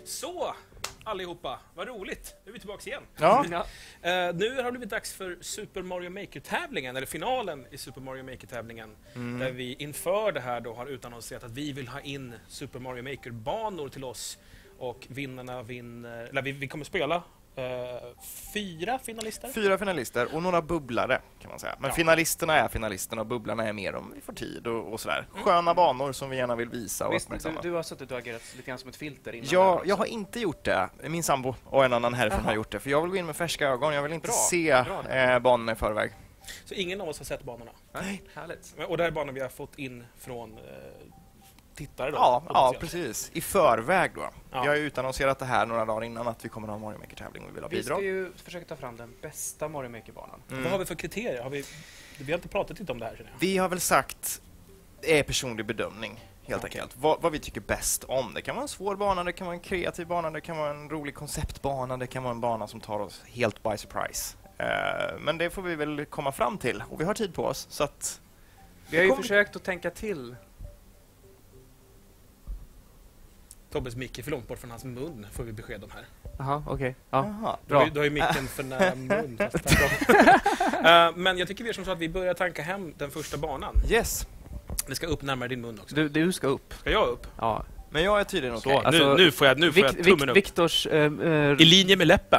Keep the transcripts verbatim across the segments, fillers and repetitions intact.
Så, allihopa, vad roligt. Nu är vi tillbaka igen. Ja. uh, nu har det blivit dags för Super Mario Maker-tävlingen, eller finalen i Super Mario Maker-tävlingen. Mm. Där vi inför det här då har utannonserat att vi vill ha in Super Mario Maker-banor till oss. Och vinnarna vinner... Eller vi, vi kommer spela uh, fyra finalister. Fyra finalister och några bubblare kan man säga. Men ja. Finalisterna är finalisterna och bubblarna är mer om vi får tid och, och sådär. Mm. Sköna banor som vi gärna vill visa. Och Visst, du, du har suttit och agerat lite grann som ett filter innan. Ja, jag har inte gjort det. Min sambo och en annan härifrån Aha. har gjort det. För jag vill gå in med färska ögon. Jag vill inte bra, se bra eh, banorna i förväg. Så ingen av oss har sett banorna? Nej, härligt. Och det här är banor vi har fått in från... Eh, tittare då? Ja, ja, precis. I förväg då. Ja. Vi har ju utannonserat det här några dagar innan att vi kommer att ha Mario Maker-tävling och vi vill ha Vi bidrag. ska ju försöka ta fram den bästa Mario Maker-banan. Mm. Vad har vi för kriterier? Har vi, vi har inte pratat lite om det här, känner jag. Vi har väl sagt det är personlig bedömning, helt okay. enkelt. Vad, vad vi tycker bäst om. Det kan vara en svår bana, det kan vara en kreativ bana, det kan vara en rolig konceptbana, det kan vara en bana som tar oss helt by surprise. Uh, men det får vi väl komma fram till. Och vi har tid på oss, så att... Vi har ju kom... försökt att tänka till. Tobbes mick är för långt bort från hans mun, får vi besked om här. Jaha, okej. Okay. Ja. Jaha, du, har, du har ju micken för nära mun. uh, men jag tycker vi är som så att vi börjar tanka hem den första banan. Yes. Det ska upp närmare din mun också. Du, du ska upp. Ska jag upp? Ja. Men jag är tydligen okej. Okay. Alltså, nu, nu får jag, nu får Vik, jag tummen Vik, upp. Viktors... Uh, uh, I linje med läppen.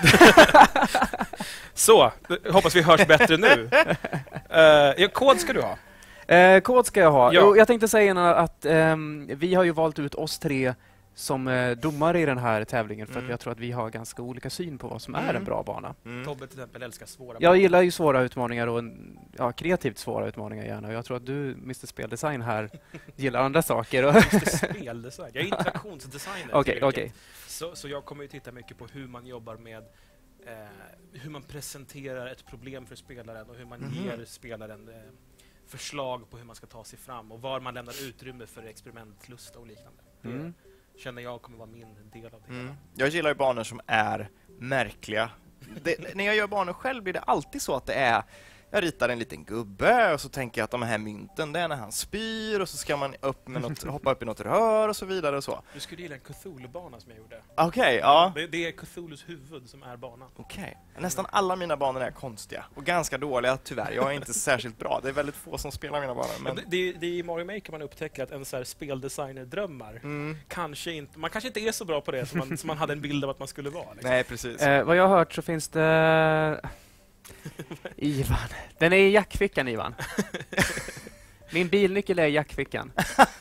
Så, hoppas vi hörs bättre nu. Uh, ja, kod ska du ha. Eh, kod ska jag ha. Ja. Jo, jag tänkte säga att eh, vi har ju valt ut oss tre som eh, domare i den här tävlingen för mm. att jag tror att vi har ganska olika syn på vad som mm. är en bra bana. Mm. Tobbe till exempel älskar svåra Jag banor. gillar ju svåra utmaningar och en, ja, kreativt svåra utmaningar gärna. Och jag tror att du, mister Speldesign här, gillar andra saker. mister Speldesign? Jag är interaktionsdesigner. Okej, okej. Okay, okay. så, så jag kommer ju titta mycket på hur man jobbar med eh, hur man presenterar ett problem för spelaren och hur man mm. ger spelaren eh, förslag på hur man ska ta sig fram och var man lämnar utrymme för experimentlust och liknande. Mm. Det känner jag kommer vara min del av det. Mm. Jag gillar ju banor som är märkliga. Det, när jag gör banor själv blir det alltid så att det är... Jag ritar en liten gubbe och så tänker jag att de här mynten, det är när han spyr och så ska man upp med något, hoppa upp i något rör och så vidare och så. Du skulle gilla en Cthulhu-bana som jag gjorde. Okej, okay, ja. Det, det är Cthulhus huvud som är banan. Okej. Okay. Nästan alla mina banor är konstiga och ganska dåliga tyvärr. Jag är inte särskilt bra. Det är väldigt få som spelar mina banor. Men... Ja, det, det är i Mario Maker man upptäcker att en så här speldesigner-drömmar mm. kanske inte, man kanske inte är så bra på det som man, som man hade en bild av att man skulle vara. Liksom. Nej, precis. Eh, vad jag har hört så finns det... Ivan. Den är i jackfickan, Ivan. Min bilnyckel är i jackfickan.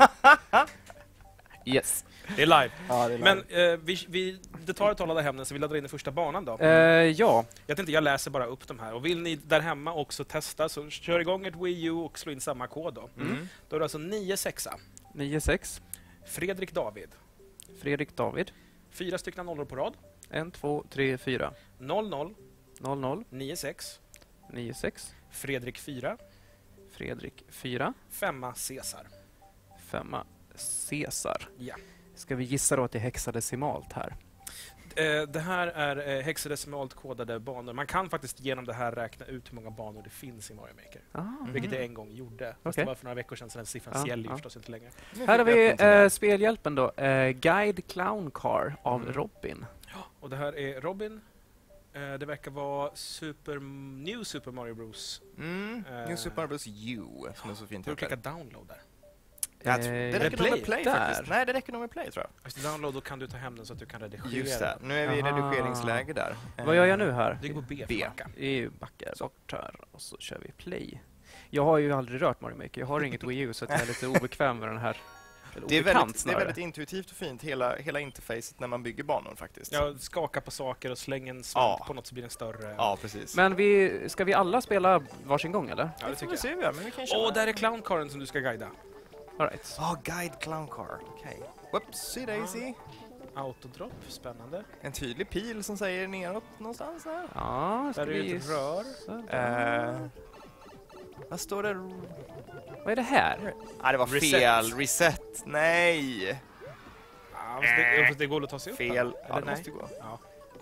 Yes. Det är live. Ja, det är live. Men eh, vi, vi, det tar ett tag att ladda hem den, så vi laddar in den första banan då. Eh, ja. Jag tänkte, jag läser bara upp de här. Och vill ni där hemma också testa, så kör igång ett Wii U och slå in samma kod då. Mm. Då är det alltså nio sex. nio sex. Fredrik David. Fredrik David. Fyra stycken nollor på rad. en, två, tre, fyra. noll noll. noll noll. nio sex. nio sex. Fredrik fyra. Fredrik fyra. Femma Cesar. Femma Cesar. Ja. Ska vi gissa då att det är hexadecimalt här? Eh, det här är eh, hexadecimalt kodade banor. Man kan faktiskt genom det här räkna ut hur många banor det finns i Mario Maker. Ah, vilket jag en gång gjorde. Okay. Det var för några veckor sedan, så den siffran ah, gäller ju ah. förstås inte längre. Här har vi eh, spelhjälpen då. Eh, Guide Clown Car av mm. Robin. Ja, och det här är Robin. Eh, det verkar vara Super, New Super Mario Bros. Mm. Eh, New Super Mario Bros U, som är så fint. Du klicka download där. Ja, det räcker nog med play där. faktiskt. Nej, det räcker nog med play, tror jag. Just download, då kan du ta hem den så att du kan redigera. Just det. Nu är vi i redigeringsläge där. Vad gör jag nu här? Det går på B. B. I backar bort här och så kör vi play. Jag har ju aldrig rört Mario Maker. Jag har inget Wii U så att jag är lite obekväm med den här. Det är, väldigt, det är väldigt intuitivt och fint, hela, hela interfacet när man bygger banor faktiskt. Ja, skaka på saker och slänga en svamp ja. på något så blir den större. Ja, precis. Men vi, ska vi alla spela varsin gång, eller? Ja, det tycker jag. Se, men vi kan Åh, oh, där är clowncaren som du ska guida. All right. Ja, oh, guide clowncar. Okej. Okay. Whoopsie daisy. Ah. Autodrop, spännande. En tydlig pil som säger neråt någonstans där. Ja, där är vi... ett rör. Uh, vad står det? Vad är det här? Nej, ah, det var Reset. fel. Reset. Nej. Ah, det, det går att ta sig upp. Fel. Eller Ja, det nej? måste gå. Ja.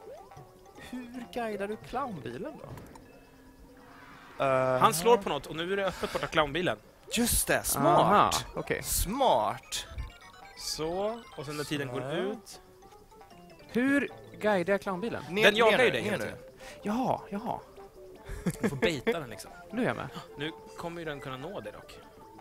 Hur guidar du clownbilen då? Uh, Han slår på något och nu är det öppet borta clownbilen. Just det, smart. Okej. Okay. Smart. Så, och sen när tiden går ut. Hur guidar jag clownbilen? Ner, Den jagar ner ju nu, dig ner hela nu. tiden. Jaha, jaha. Du får baita den liksom. Nu är jag med. Nu kommer ju den kunna nå dig dock.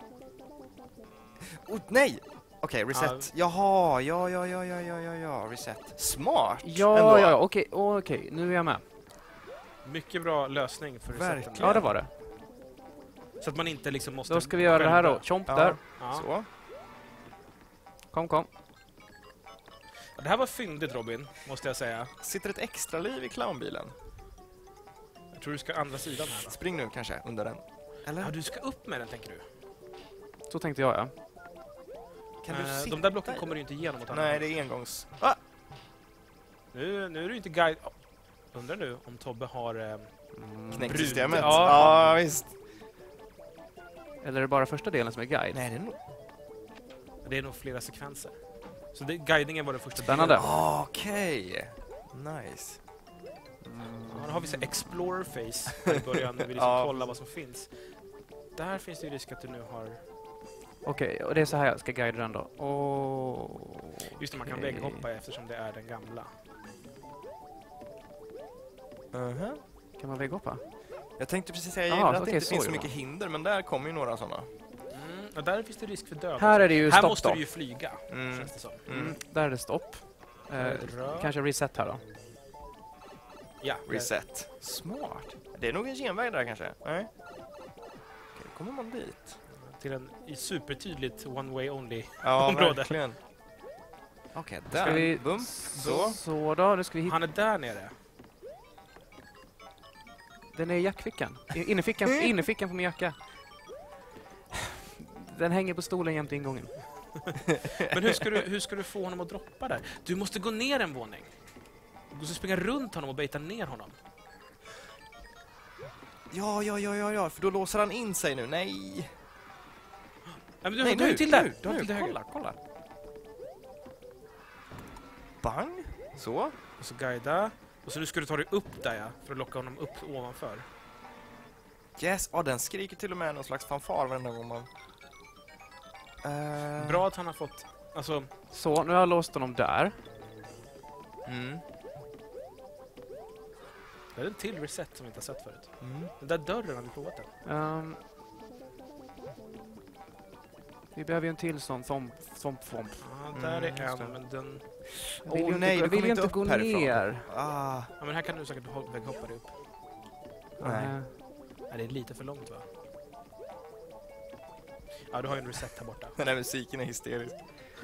Oh, nej! Okej, reset. Jaha, ja, ja, ja, ja, ja, ja, ja, reset. Smart! Ja, ändå. ja, okej, okej. Nu är jag med. Mycket bra lösning för reseten. Verkligen. Ja, det var det. Så att man inte liksom måste... Då ska vi göra det här då. själva- Chomp Ja. där. Ja. Så. Kom, kom. Det här var fyndigt, Robin, måste jag säga. Sitter ett extra liv i clownbilen. Jag tror du ska andra sidan här, va? Spring nu kanske, under den. Eller? Ja, du ska upp med den, tänker du. Så tänkte jag, ja. Kan du Eh, sitta de där blocken i? kommer du inte igenom åt andra Nej, hållet. det är engångs... Ah! Nu, nu är du inte guide... Oh. Undrar nu om Tobbe har... Eh, Knäcksystemet. Ja. Ja, visst. Eller är det bara första delen som är guide? Nej, det är nog... det är nog flera sekvenser. Så det, guidningen var den första Spännande. delen. Ah, Okej. Nice. Ja, då har vi så här Explorer Face här i början när vi liksom Ja. kollar vad som finns. Där finns det ju risk att du nu har... Okej, och det är så här jag ska guida den då. Oh. Just det, man kan Okej. vägghoppa eftersom det är den gamla. Uh-huh. Kan man vägghoppa? Jag tänkte precis säga, jag Aha, gillar att okej, det inte så finns är så det mycket va? hinder, men där kommer ju några sådana. Mm, och där finns det risk för död. Här är det ju Här stopp måste då. du ju flyga, Mm. känns det som. Mm. Där är det stopp. Eh, Bra. kanske reset här då. Ja, Reset. Smart. Det är nog en genväg där kanske. Nej. Okej, kommer man dit? till en i supertydligt one way only. Ja, Område. verkligen. Okej, Ska där. vi... Bum. Så. Så då, nu ska vi hitta... Han är där nere. Den är i jackfickan. I- Innerfickan, innerfickan på min jacka. Den hänger på stolen jämte ingången. Men hur ska, du, hur ska du få honom att droppa där? Du måste gå ner en våning. Du måste springa runt honom och baita ner honom. Ja, ja, ja, ja, ja, för då låser han in sig nu. Nej. Nej, men du, Nej, du har nu, till där. nu, Du har nu, till där höger. kolla, kolla. Bang. Så. Och så guida. Och så nu ska du ta dig upp där, ja, för att locka honom upp ovanför. Yes. Ja, den skriker till och med någon slags fanfar varenda gång man... Uh... Bra att han har fått... Alltså, Så, nu har jag låst honom där. Mm. det är en till reset som vi inte har sett förut. Mm. Den där dörren, har vi provat den? Ehm, vi behöver ju en till sån thomp, thomp, thomp. Ja, där Mm, är just en, det. men den... Jag vill Åh, ju nej, inte, du jag vill kommer ju inte inte upp gå härifrån. ner. Ah. Ja, men här kan du säkert hoppa- vägghoppa dig upp. Nej. Eh, Nej, det är lite för långt, va? Ja, du har ju en reset här borta. Den här musiken är hysterisk.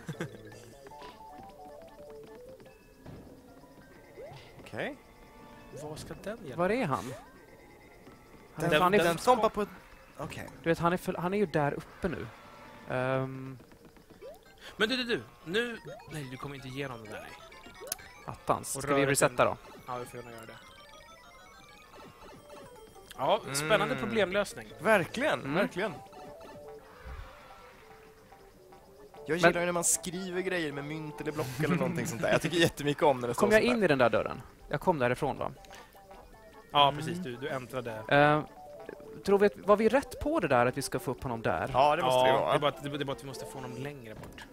Okej. Vad ska den hjälpa? var är han? Han, Den- han, är, Den den- stompar på ett... Okej. du vet, han, är för, han är ju där uppe nu. Um, Men du, du, du. Nu... Nej, du kommer inte igenom den där, nej. attans. Och Ska vi rörelsen- resetta då? Ja, vi får gärna göra det. Ja, spännande Mm. problemlösning. Verkligen, Mm. verkligen. Jag gillar ju när man skriver grejer med mynt eller block eller någonting sånt där. Jag tycker jättemycket om när det står Kom jag sånt in där. i den där dörren? Jag kom därifrån va? Ja, precis. Du, du äntrade. Uh, tror vi att, var vi rätt på det där att vi ska få upp honom där? Ja, det måste ja, det det vara. är, bara att, det är bara att vi måste få honom längre bort.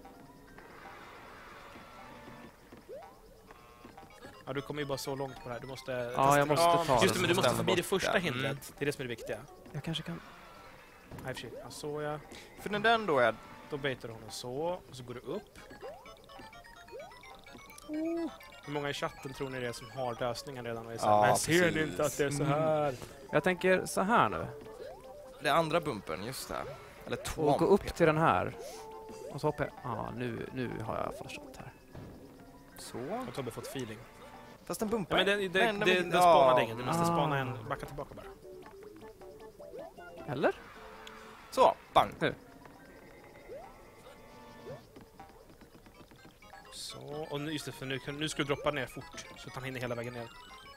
Ja, du kommer ju bara så långt på det här. Du måste... Ja, jag måste Ja, ta Just det, men du måste ställa förbi det bort första där. hindret. Mm. Det är det som är det viktiga. Jag kanske kan... Nej, för sig. Ja, så ja. För när den då är... Då baitar du honom så, och så går du upp. Hur många i chatten tror ni det är som har lösningen redan? Och är så här, Ja, men ser ni precis. inte att det är så Mm. här? Jag tänker så här nu. Det andra bumpen, just det. Eller två. Och gå upp till den här. Och så hoppar jag... Ja, nu, nu har jag förstått här. Så. Jag Tobbe fått feeling. Fast den Ja, bumpar. men det, det, Nej, det, nej, det, men- det spanade ja. ingen. Du måste Ah. spana en. Backa tillbaka bara. Eller? Så, bang. Så, och nu, just det, för nu, kan- nu ska du droppa ner fort. Så att han hinner hela vägen ner.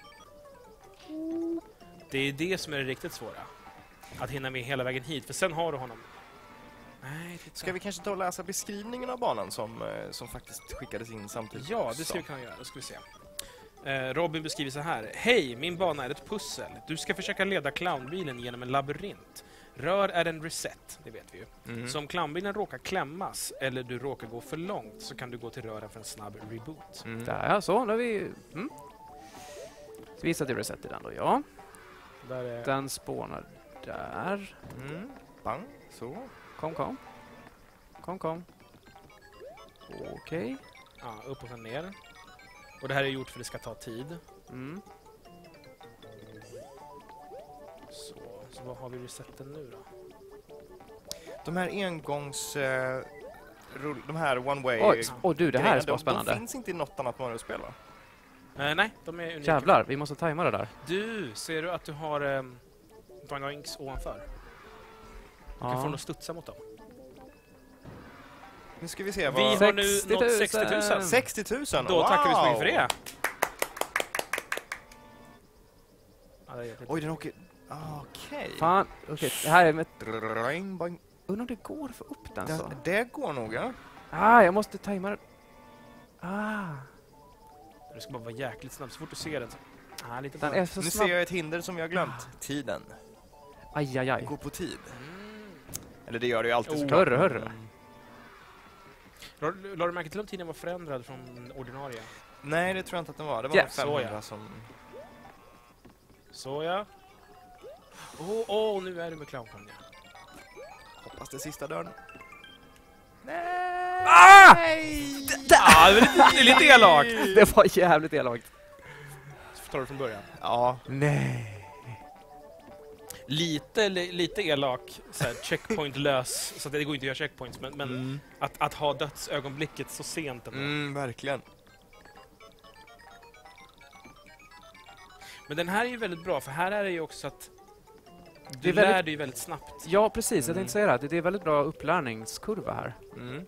Det är det som är det riktigt svåra. Att hinna med hela vägen hit. För sen har du honom. Nej, titta. Ska vi kanske ta och läsa beskrivningen av banan som, eh, som faktiskt skickades in samtidigt? Ja, det också? ska vi kunna göra. Då ska vi se. Eh, Robin beskriver så här. Hej, min bana är ett pussel. Du ska försöka leda clownbilen genom en labyrint. Rör är en reset, det vet vi ju. Mm. Så om clownbilen råkar klämmas eller du råkar gå för långt så kan du gå till rören för en snabb reboot. Mm. Där, ja, så. Nu har vi... Mm. Så visar till reset i den då, ja. Där är... Den spånar där. Mm. Bang, så. Kom, kom. Kom, kom. Okej. Ja, upp och sen ner. Och det här är gjort för att det ska ta tid. Mm. Så, så vad har vi resetten nu då? De här engångs... Eh, rull, de här one way... Oj, oh, du, det här är grejerna, så de, spännande. De finns inte i något annat Mario-spel, va? Eh, nej, de är unika. Jävlar, vi måste tajma det där. Du, ser du att du har eh, Doingoinks ovanför? Du kan få den att studsa mot dem. Nu ska vi se Vi vad... har nu sextio nått sextio tusen. sextio tusen! Då wow. tackar vi så mycket för det. Ja, det är jätte- Oj, den åker... Okej. Fan, okej. Det här är med... Drrrring, bang. Undrar om det går att få upp den så. Det, det går nog, ja. Ah, jag måste tajma det. Ah, Du ska bara vara jäkligt snabb så fort du ser den. Så... Ah, lite den för... är så Nu snabb. ser jag ett hinder som vi har glömt. Tiden. Aj, aj, aj. Gå på tid. Mm. Eller det gör det ju alltid Oh. såklart. Hörru, hörru. La, la du märke till om tiden var förändrad från ordinarie? Nej, det tror jag inte att den var. Det var Ja, femhundra så ja. som... Så ja. Åh, oh, oh, nu är du med clownkonja. Hoppas det är sista dörren. Nej! Ah! Nej! Ja, det är lite, det är lite elakt. Det var jävligt elakt. Så tar du från början. Ja. Nej. Lite, li, lite elak, så här, checkpoint-lös, så att det går inte att göra checkpoints, men, men Mm. att, att ha dödsögonblicket så sent ändå. Mm, verkligen. Men den här är ju väldigt bra, för här är det ju också att Det du är väldigt- lär dig väldigt snabbt. Ja, precis. Jag Mm. tänkte säga det. Det är väldigt bra upplärningskurva här. Mm.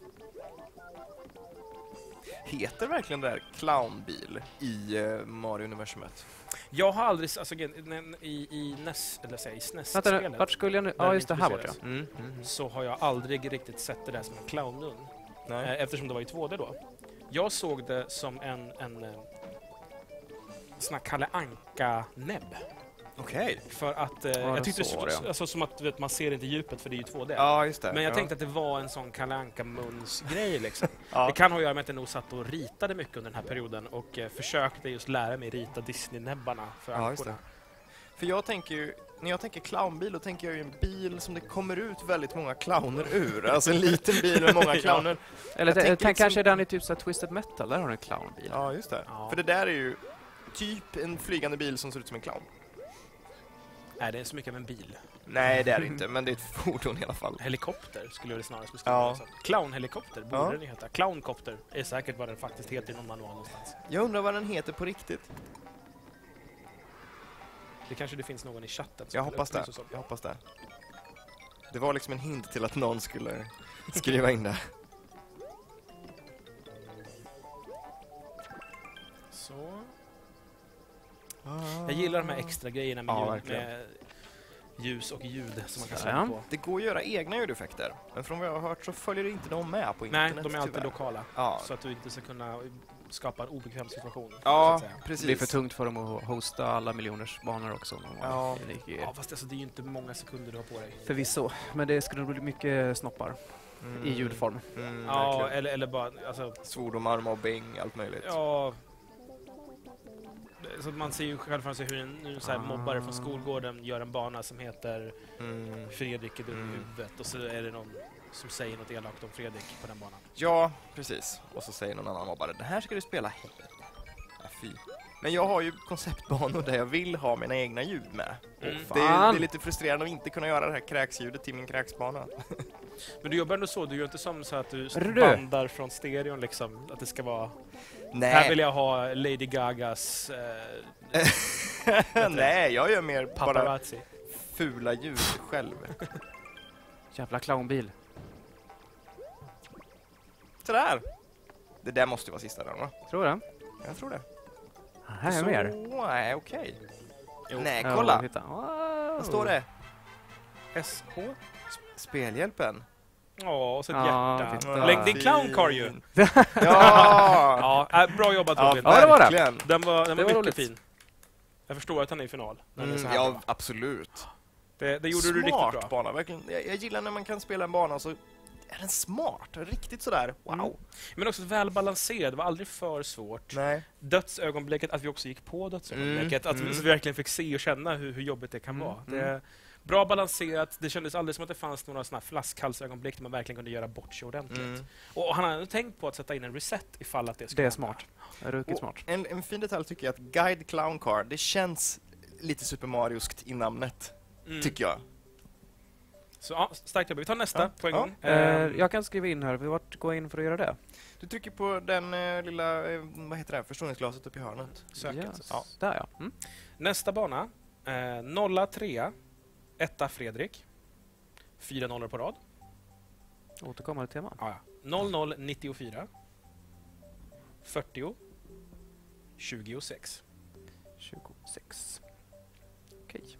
Heter verkligen det där clownbil i uh, Mario-universumet? Jag har aldrig, alltså igen, i, i N E S, eller säga, i S N E Vänta nu, S-spelet, vart skulle jag nu? Där Ja, just det, här borta. introduceras. Mm. Mm. så har jag aldrig riktigt sett det där som en clownmun. Nej. Eh, Eftersom det var i två D då. Jag såg det som en, en eh, sån här Kalle Anka-näbb. Okej. För att, eh, Ja, jag tyckte det så så, var det, ja. alltså, som att du vet, man ser inte djupet för det är ju två D. Ja, just det. Men jag ja. tänkte att det var en sån Kalle Anka-muns-grej liksom. Ja. Det kan ha att göra med att jag nog satt och ritade mycket under den här perioden och eh, försökte just lära mig rita Disney-näbbarna för Ja, just ankorna. För jag tänker ju, när jag tänker clownbil, då tänker jag ju en bil som det kommer ut väldigt många clowner ur. Alltså en liten bil med många clowner. Eller Jag det, tänker tänk, kanske liksom- den i typ så här Twisted Metal. Där har du en clownbil. Ja, just det. Ja. För det där är ju typ en flygande bil som ser ut som en clown. Nej, det är så mycket av en bil. Nej, det är det inte, men det är ett fordon i alla fall. Helikopter skulle jag väl snarast beskriva Ja. det som. Clownhelikopter borde Ja. den ju heta. Clowncopter är säkert vad den faktiskt heter i någon manual någonstans. Jag undrar vad den heter på riktigt. Det kanske det finns någon i chatten som Jag vill hoppas det. upplysa oss om. Jag hoppas det. Det var liksom en hint till att någon skulle skriva in det. Så. Jag gillar de här extra grejerna med, Ja, ljud, verkligen. med ljus och ljud som man kan Så, slå ja. på. Det går att göra egna ljudeffekter, men från vad jag har hört så följer det inte de med på Nej, internet. de är alltid tyvärr. lokala. Ja, Så att du inte ska kunna skapa en obekväm situation. så ja att säga. Det precis. blir för tungt för dem att hosta alla miljoners banor också. Ja. Det är Ja, fast alltså, det är ju inte många sekunder du har på dig. förvisso. Men det skulle bli mycket snoppar Mm. i ljudform. Mm, Ja, verkligen. eller, eller bara, alltså, Svordomar, mobbing, allt möjligt. ja... Så att man ser ju själv framför sig hur en, hur en så här Ah. mobbare från skolgården gör en bana som heter Mm. Fredrik är dum i Mm. huvudet och så är det någon som säger något elakt om Fredrik på den banan. Ja, precis. Och så säger någon annan mobbare, det här ska du spela. Ja, fy. Men jag har ju konceptbanor där jag vill ha mina egna ljud med. Mm. Det, är, Fan. det är lite frustrerande att inte kunna göra det här kräksljudet till min kräksbana. Men du jobbar ändå så, du gör inte som så att du Rrrr. bandar från stereon liksom, att det ska vara... Här vill jag ha Lady Gagas eh, Nej, jag gör mer bara paparazzi. fula ljud själv. Jävla clownbil. Sådär. Det där måste ju vara sista där, va? Tror du det? Jag tror det. Här är Så, mer. nej, okej. Jo. Nej, Ja, kolla. titta. Wow. Vad står det? S H? Spelhjälpen. Ja, och så ett Ja, hjärta. titta. Lägg din clown car ju! Ja! Ja, äh, bra jobbat Ja, Robin. Ja, det var det. verkligen. Den var, den Det var var mycket roligt. fin. Jag förstår att han är i final. när den är så Mm, här ja, bra. absolut. Det, det gjorde smart du riktigt bra. bana, verkligen. Jag, jag gillar när man kan spela en bana så är den smart, riktigt sådär, wow. Mm. Men också välbalanserad, det var aldrig för svårt. Nej. Dödsögonblicket, att vi också gick på dödsögonblicket, Mm. att Mm. vi så vi verkligen fick se och känna hur, hur jobbigt det kan Mm. vara. Det Mm. är bra balanserat, det kändes aldrig som att det fanns några såna här flaskhalsögonblick där man verkligen kunde göra bort sig ordentligt. Mm. Och han hade tänkt på att sätta in en reset ifall att det skulle Det är hända. smart. Det är ruggigt Och smart. En, en fin detalj tycker jag att Guide Clown Car, det känns lite Super Marioskt i namnet, Mm. tycker jag. Så ja, starkt jobbat. Vi tar nästa Ja. på en Ja. gång. Eh, Ehm, jag kan skriva in här. Vart går jag in för att göra det? Du trycker på den eh, lilla, eh, vad heter det, här, förstoringsglaset uppe i hörnet. Söket. Yes. Ja. Där ja. Mm. Nästa bana. Eh, nolla tre. Etta Fredrik. Fyra nollor på rad. Återkommande tema. Ah, ja. noll noll nittiofyra. fyrtio. tjugosex. tjugosex. Okej.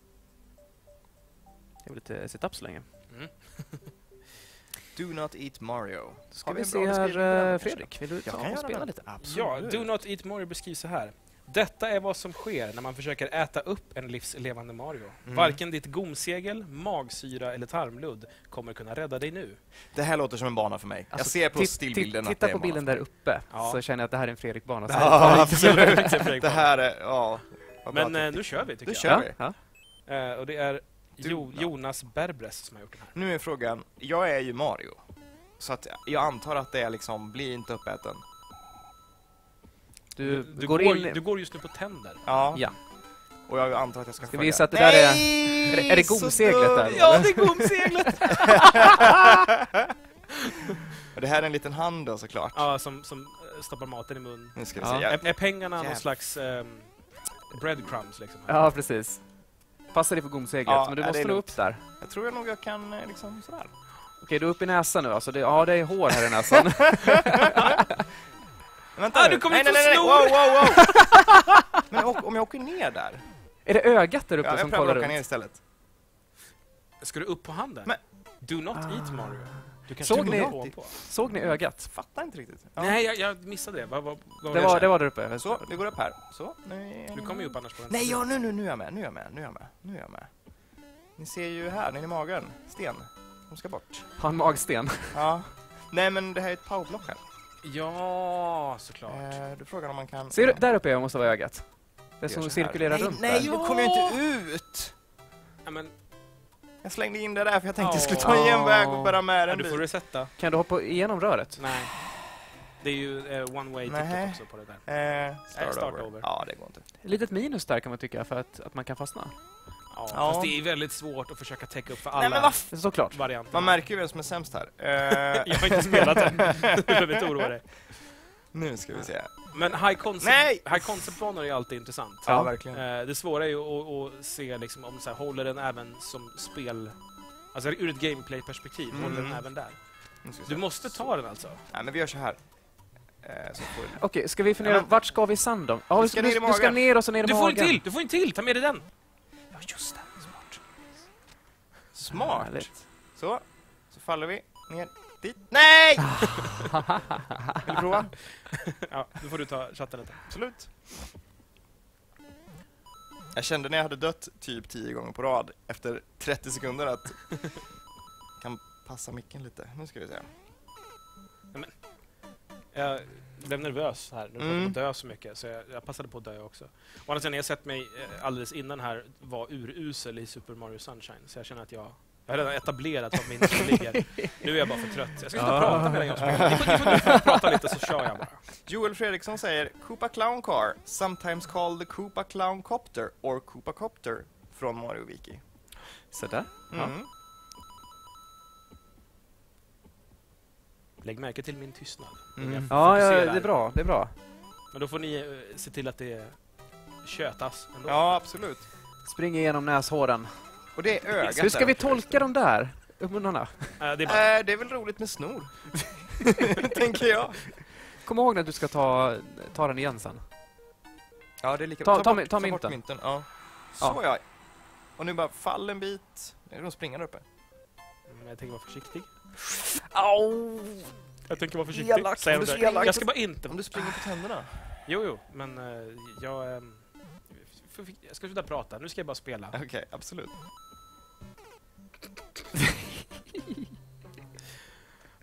Det var lite setup så länge. Mm. Do not eat Mario. Ska Har vi en se bra här, beskrivning på den, eh, kanske? Fredrik? Vill du Jag ta kan och göra spela den. lite? Ja, Do Not Eat Mario beskrivs så här. Detta är vad som sker när man försöker äta upp en livslevande Mario. Mm. Varken ditt gomsegel, magsyra eller tarmludd kommer kunna rädda dig nu. Det här låter som en bana för mig. jag Alltså, ser på titt- stillbilden titt- att Titta det är på en bana bilden för där uppe Ja. så känner jag att det här är en Fredrik-bana. Så Ja, här- absolut. Det här är, ja. vad bra Men eh, att- nu kör vi tycker Nu jag. kör Ja, vi. ja. Eh, och det är jo Do not. Jonas Berbres som har gjort den här. Nu är frågan, jag är ju Mario. Så att jag antar att det är liksom, bli inte uppäten. Du, du, går går, in... du går just nu på tänder. Ja. Ja. Och jag antar att jag ska Ska följa. vi visa att det där är- Nej, är det- är det så gomseglet dumt! där? Ja, det är gomseglet! Och det här är en liten hand då såklart. Ja, som, som eh, stoppar maten i mun. Nu ska vi Ja. se. Är, Jag, är pengarna någon Jävlar. slags um, breadcrumbs liksom? Ja, precis. Passa dig för gomseglet, Ja, men du ja, måste det är nå lugnt. upp där. jag tror jag nog jag kan eh, liksom sådär. Okej, du är upp i näsan nu alltså. Det, ja, det är hår här i näsan. Men vänta Ah, nu. du kommer nej, inte nej, få nej, snor! wow, wow, wow. Men om- om jag åker ner där? Är det ögat där uppe Ja, jag som prövar kollar att åka ner runt? istället. Ska du upp på handen? Men- Do not Ah. eat Mario. Du kan Såg trycka ni- på på. Såg ni ögat? Fattar inte riktigt. Ja. Nej, jag, jag missade det. Vad, vad, vad Det var, det var där uppe. Så, vi går upp här. Så, nu är Du kommer ju upp annars på den. Nej, ja, nu, nu, nu är jag med, nu är jag med, nu är jag med, nu är jag med. Ni ser ju här, nere i magen, sten. De ska bort. Har en magsten. Ja. Nej, men det här är ett powerblock här. Ja, såklart. Eh, du frågar om man kan... Ser du? Där uppe måste vara ögat. Det gör som så här. cirkulerar nej, runt Nej, där. nu kommer jag inte ut! Ja, men, Jag slängde in det där för jag tänkte jag skulle Åh. ta en genväg och bära med ja, den du får dit. resetta. Kan du hoppa igenom röret? Nej. Det är ju eh, one way Nej. ticket också på det där. Eh, start, start over. over. Ja, det går inte. Ett litet minus där kan man tycka för att, att man kan fastna. Ja, Ja. Fast det är väldigt svårt att försöka täcka upp för alla Nej, men vad f- Såklart. varianter. Man märker ju vem som är sämst här. Eh, Jag har inte spelat den. Du behöver inte oroa dig. nu ska vi se. Men high concept, Nej! high concept-banor är alltid intressant. Ja, Ja. verkligen. Eh, det svåra är ju att, att se liksom, om så här, håller den även som spel... Alltså ur ett gameplay-perspektiv, Mm. håller den även där? Nu ska vi se. Du måste ta den alltså. Nej, men vi gör så här. Eh, så får vi... Okej, ska vi fundera, Ja, men- vart ska vi sen då? Ja, Du du, ska du, ner i du ska magen. ner och så ner i Du får en magen. till! Du får en till! Ta med dig den! Ja, just det. Smart. Smart. Härligt. Så, så faller vi ner dit. Nej! Vill du prova? Ja, nu får du ta chatten lite. Absolut. Jag kände när jag hade dött typ tio gånger på rad efter trettio sekunder att kan passa micken lite. Nu ska vi se. Jag blev nervös här, nu Mm. mm. att dö så mycket, så jag, jag passade på att dö också. Och andra sidan, jag har sett mig eh, alldeles innan här var urusel i Super Mario Sunshine, så jag känner att jag jag har redan etablerat vad min ligger. Nu är jag bara för trött. Jag ska inte Ja. prata medan jag spelar. Ni får, ni får, ni får prata lite så kör jag bara. Joel Fredriksson säger Koopa Clown Car, sometimes called the Koopa Clown Copter or Koopa Copter från Mario Wiki. Så där. Ja. Mm. Lägg märke till min tystnad. Mm. Jag Ja, ja, fokuserar. det är bra. Det är bra. Men då får ni eh, se till att det tjötas ändå. Ja, absolut. Spring igenom näshåren. Och det är ögat Hur ska där vi också, tolka de där munnarna? Eh, det är bara... Äh, det är väl roligt med snor, tänker jag. Kom ihåg när du ska ta, ta den igen sen. Ja, det är lika Ta- bra. ta bort- mi- ta bort mynten. mynten. Ja. Ja. Så ja. Och nu bara fall en bit. Det är de springer där uppe. Men jag tänker vara försiktig. Au! Jag tänker vara försiktig. Elak, Säger om de du där. elak. Jag ska bara inte... Om du springer på tänderna. Jo, jo, men eh, jag... ehm, f- f- jag ska sluta prata. Nu ska jag bara spela. Okej, absolut.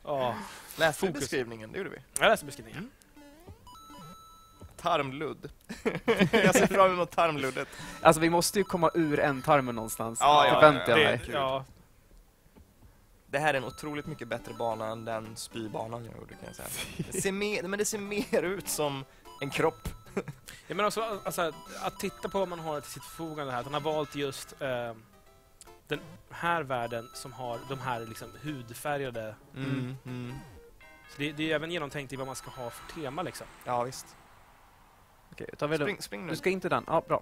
Oh, Läste vi fokus. beskrivningen? Det gjorde vi. Jag läste beskrivningen. Mm. Tarmludd. Jag ser fram emot tarmluddet. Alltså vi måste ju komma ur en tarmen någonstans. Ja, ja, Förväntar jag ja, mig. Det, ja, Det här är en otroligt mycket bättre bana än den spybanan jag gjorde, kan jag säga. Det ser mer, men det ser mer ut som en kropp. ja, men också, alltså, att titta på vad man har till sitt förfogande här. Att han har valt just eh, den här världen som har de här liksom, hudfärgade. Mm. Mm. Så det, det är även genomtänkt i vad man ska ha för tema. Liksom. Ja, visst. Okej, tar vi Spring, spring nu. Du ska inte den. Ja, bra.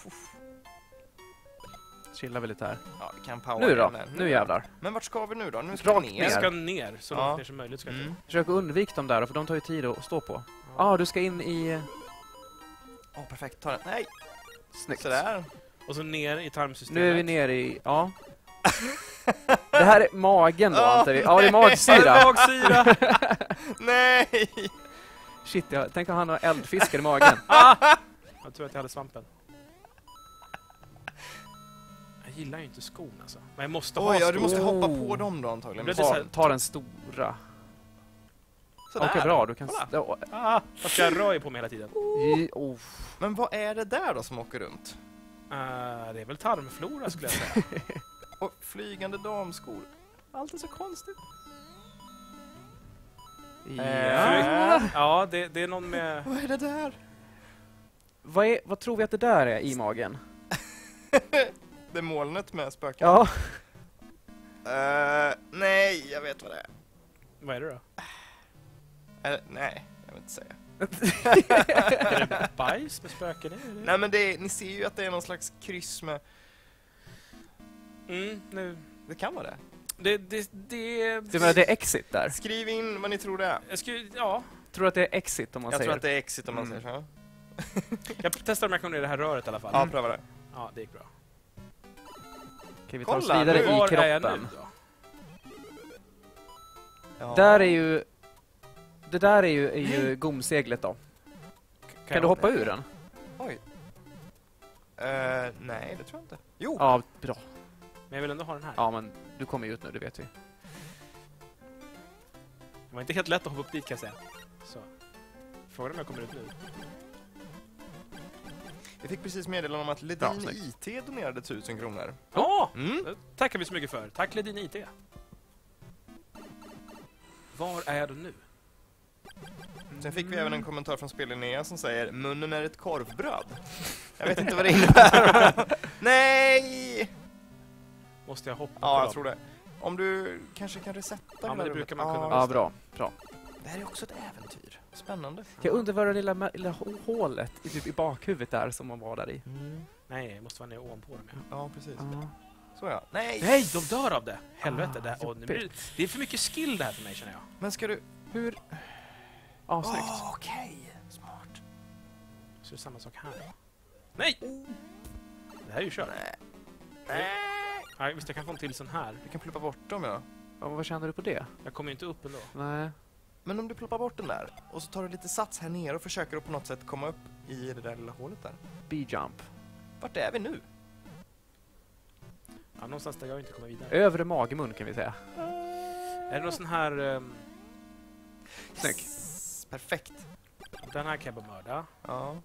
Chillar vi lite här. Ja, vi kan power Nu då? där. Nu jävlar. Men vart ska vi nu då? Nu ska Rakt vi Vi ner. ska ner så Ja. långt ner som möjligt. Ska Mm. Försök undvika dem där, för de tar ju tid att stå på. Ja, ja. ah, du ska in i... Åh, perfekt. Ta den. Nej, Snyggt. sådär. Och så ner i tarmsystemet. Nu är vi nere i... Ja. Det här är magen då, Ah, antar vi. Ja, det är Ja, det magsyra. är magsyra! Nej! Shit, jag tänker han har eldfiskar i magen. ah! Jag tror att jag hade svampen. Jag gillar ju inte skon alltså. Men jag måste ha Oj, ja, skon. du måste hoppa Oh. på dem då antagligen. Det blir så här- Ta, ta den stora. Sådär. Okej, bra. Du kan... Kolla. Ja, Ah, vad ska jag röra på mig hela tiden? i- oh. Men vad är det där då som åker runt? Uh, det är väl tarmflora skulle jag säga. Och flygande damskor. Allt är så konstigt. Ja. Äh. Ja, det, det är någon med... Vad är det där? Vad, är, vad tror vi att det där är i magen? Det är molnet med spöken. Ja. Uh, nej, jag vet vad det är. Vad är det då? Uh, nej, jag vill inte säga. Är det bajs med spöken i? eller? Nej, men det är, ni ser ju att det är någon slags kryss med... Mm, nu. Det kan vara det. Det, det, det... Du menar det är exit där? Skriv in vad ni tror det är. Jag skulle, ja. Tror du att det är exit om man Jag säger? tror att det är exit om man Mm. säger så. Jag testar om jag kan ner det här röret i alla fall. Ja, pröva det. Ja, det gick bra. Okej, vi tar oss Kolla, vidare nu- i Var är jag nu kroppen. då? Ja. Där är ju... Det där är ju, är ju gomseglet då. Kan, jag- du hoppa ur den? Oj. Uh, nej, det tror jag inte. Jo! Ja, bra. Men jag vill ändå ha den här. Ja, men du kommer ju ut nu, det vet vi. Det var inte helt lätt att hoppa upp dit kan jag säga. Så. Frågan om jag kommer ut nu. Jag fick precis meddelande om att Bra, Ledin snyggt. I T donerade tusen kronor. Ja! Mm. Det tackar vi så mycket för. Tack Ledin I T. Var är jag då nu? Sen fick vi även en kommentar från Spelinnea som säger munnen är ett korvbröd. Jag vet inte vad det innebär. Nej! Måste jag hoppa på Ja, jag dem? tror det. Om du kanske kan resetta Ja, men där det rummet. brukar man kunna. Ja, just det. bra. bra. Det här är också ett äventyr. Spännande. Jag undrar vad det lilla, ma- lilla hå- hålet i, typ, i bakhuvudet där som man var där i. Mm. Nej, jag måste vara ner ovanpå dem. Ja. Ja, precis. Ja. Så ja. Nej! Nej, de dör av det! Helvete. Ah, det, här, åh, nu blir, det- det är för mycket skill det här för mig känner jag. Men ska du... Hur... Ja, snyggt. Åh, okej. Smart. Så det är samma sak här då. Nej! Det här är ju kört. Nej. Nej. Ja, visst, jag kan få en till sån här. Du kan pluppa bort dem, ja. Ja, vad känner du på det? Jag kommer ju inte upp ändå. Nej. Men om du pluppar bort den där och så tar du lite sats här nere och försöker att på något sätt komma upp i det där lilla hålet där. B-jump. Vart är vi nu? Ja, någonstans där jag inte kommer vidare. Övre magmun kan vi säga. Är det någon sån här... Um, Snygg. Yes. Perfekt. den här kan jag bara mörda. Ja.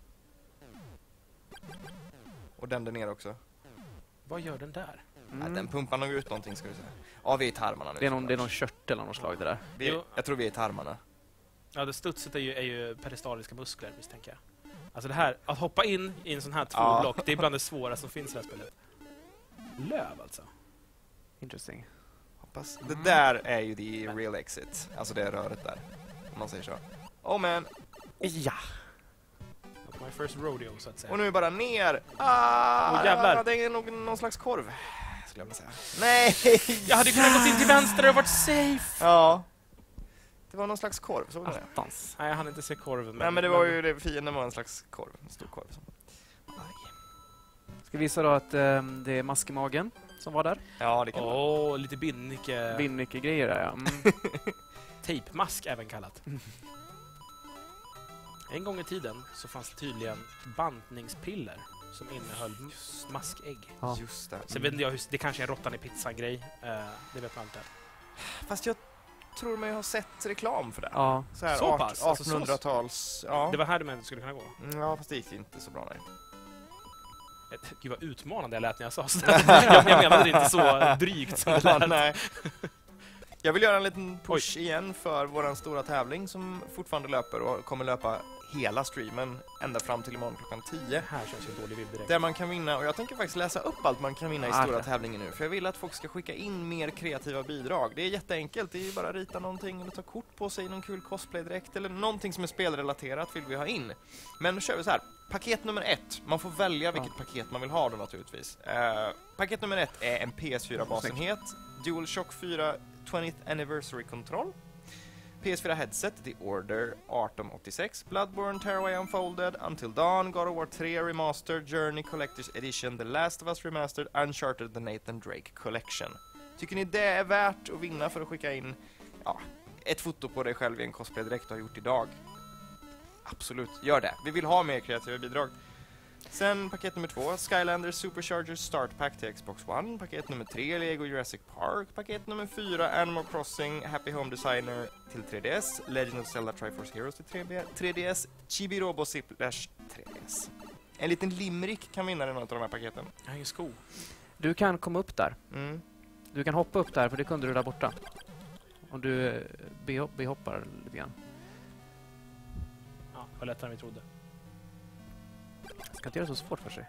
Och den där nere också. Vad gör den där? Mm. Ja, den pumpar nog ut någonting, ska du säga. Ja, vi är i tarmarna nu. Det är någon, det är någon körtel av något slag det där. Vi är, Jo. jag tror vi är i tarmarna. Ja, det studset är ju, är ju peristaliska muskler, misstänker jag. Alltså det här, att hoppa in i en sån här Ja. tvåblock, det är bland det svåra som finns i det här spelet. Löv alltså. Interesting. Hoppas. Det där är ju the real exit. Alltså det röret där. Om man säger så. Oh man. Ja. Not my first rodeo, så att säga. Och nu bara ner. Ah, Åh, jävlar. Det är nog någon slags korv. Skulle jag vilja säga. Nej! Jag hade kunnat gått in till vänster och varit safe! Ja. Det var någon slags korv, såg du det? Attans. Nej, jag hann inte se korven. Men, Nej, men det var ju det, fienden var en slags korv. En stor korv. Som. Ska vi visa då att ehm, det är maskemagen som var där. Ja, det kan vara. Åh, lite Binnike... Binnike-grejer där, ja. Mm. Tejpmask även kallat. En gång i tiden så fanns det tydligen bantningspiller som innehöll maskägg. Ja. Just det. Så vet inte jag hur, det kanske är en råttan i pizzan-grej. Uh, det vet man inte. Fast jag tror mig ha sett reklam för det. Ja. Så här Så art- pass? Alltså, så- artonhundratals... Ja. Det var här du menade att det skulle kunna gå. Mm, ja, fast det gick inte så bra. Nej. Ett, gud vad utmanande jag lät när jag sa så. jag, jag menade det inte så drygt som det lät. Nej. Jag vill göra en liten push Oj. igen för våran stora tävling som fortfarande löper och kommer löpa hela streamen ända fram till imorgon klockan tio. Här känns ju dålig bild direkt. Där man kan vinna, och jag tänker faktiskt läsa upp allt man kan vinna i Ah, stora det. tävlingen nu. För jag vill att folk ska skicka in mer kreativa bidrag. Det är jätteenkelt, det är ju bara att rita någonting eller ta kort på sig, någon kul cosplay direkt eller någonting som är spelrelaterat vill vi ha in. Men då kör vi så här. Paket nummer ett, man får välja vilket ja. paket man vill ha då naturligtvis. Uh, paket nummer ett är en P S fyra-basenhet, DualShock fyra twentieth Anniversary-kontroll, P S fyra headset, The Order arton åttiosex, Bloodborne, Tearaway Unfolded, Until Dawn, God of War tre Remastered, Journey Collector's Edition, The Last of Us Remastered, Uncharted, The Nathan Drake Collection. Tycker ni det är värt att vinna för att skicka in ja, ett foto på dig själv i en cosplay direkt du har gjort idag? Absolut, gör det. Vi vill ha mer kreativa bidrag. Sen paket nummer två, Skylanders Superchargers Start Pack till Xbox One. Paket nummer tre, Lego Jurassic Park. Paket nummer fyra, Animal Crossing Happy Home Designer till tre D S. Legend of Zelda Triforce Heroes till tre D S. Chibi Robo Ziplash tre D S. En liten limerick kan vinna den av de här paketen. Jag har ingen sko. Du kan komma upp där. Mm. Du kan hoppa upp där, för det kunde du där borta. Om du eh, beho- behoppar lite grann. Ja, det var lättare än vi trodde. Ska inte göra så svårt för sig.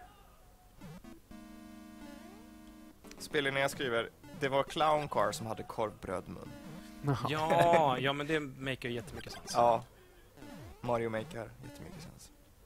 Spelar när jag skriver, det var Clown Car som hade korvbrödmun. Ja, ja, men det makar ju jättemycket sens. Ja. Mario Maker, jättemycket sens.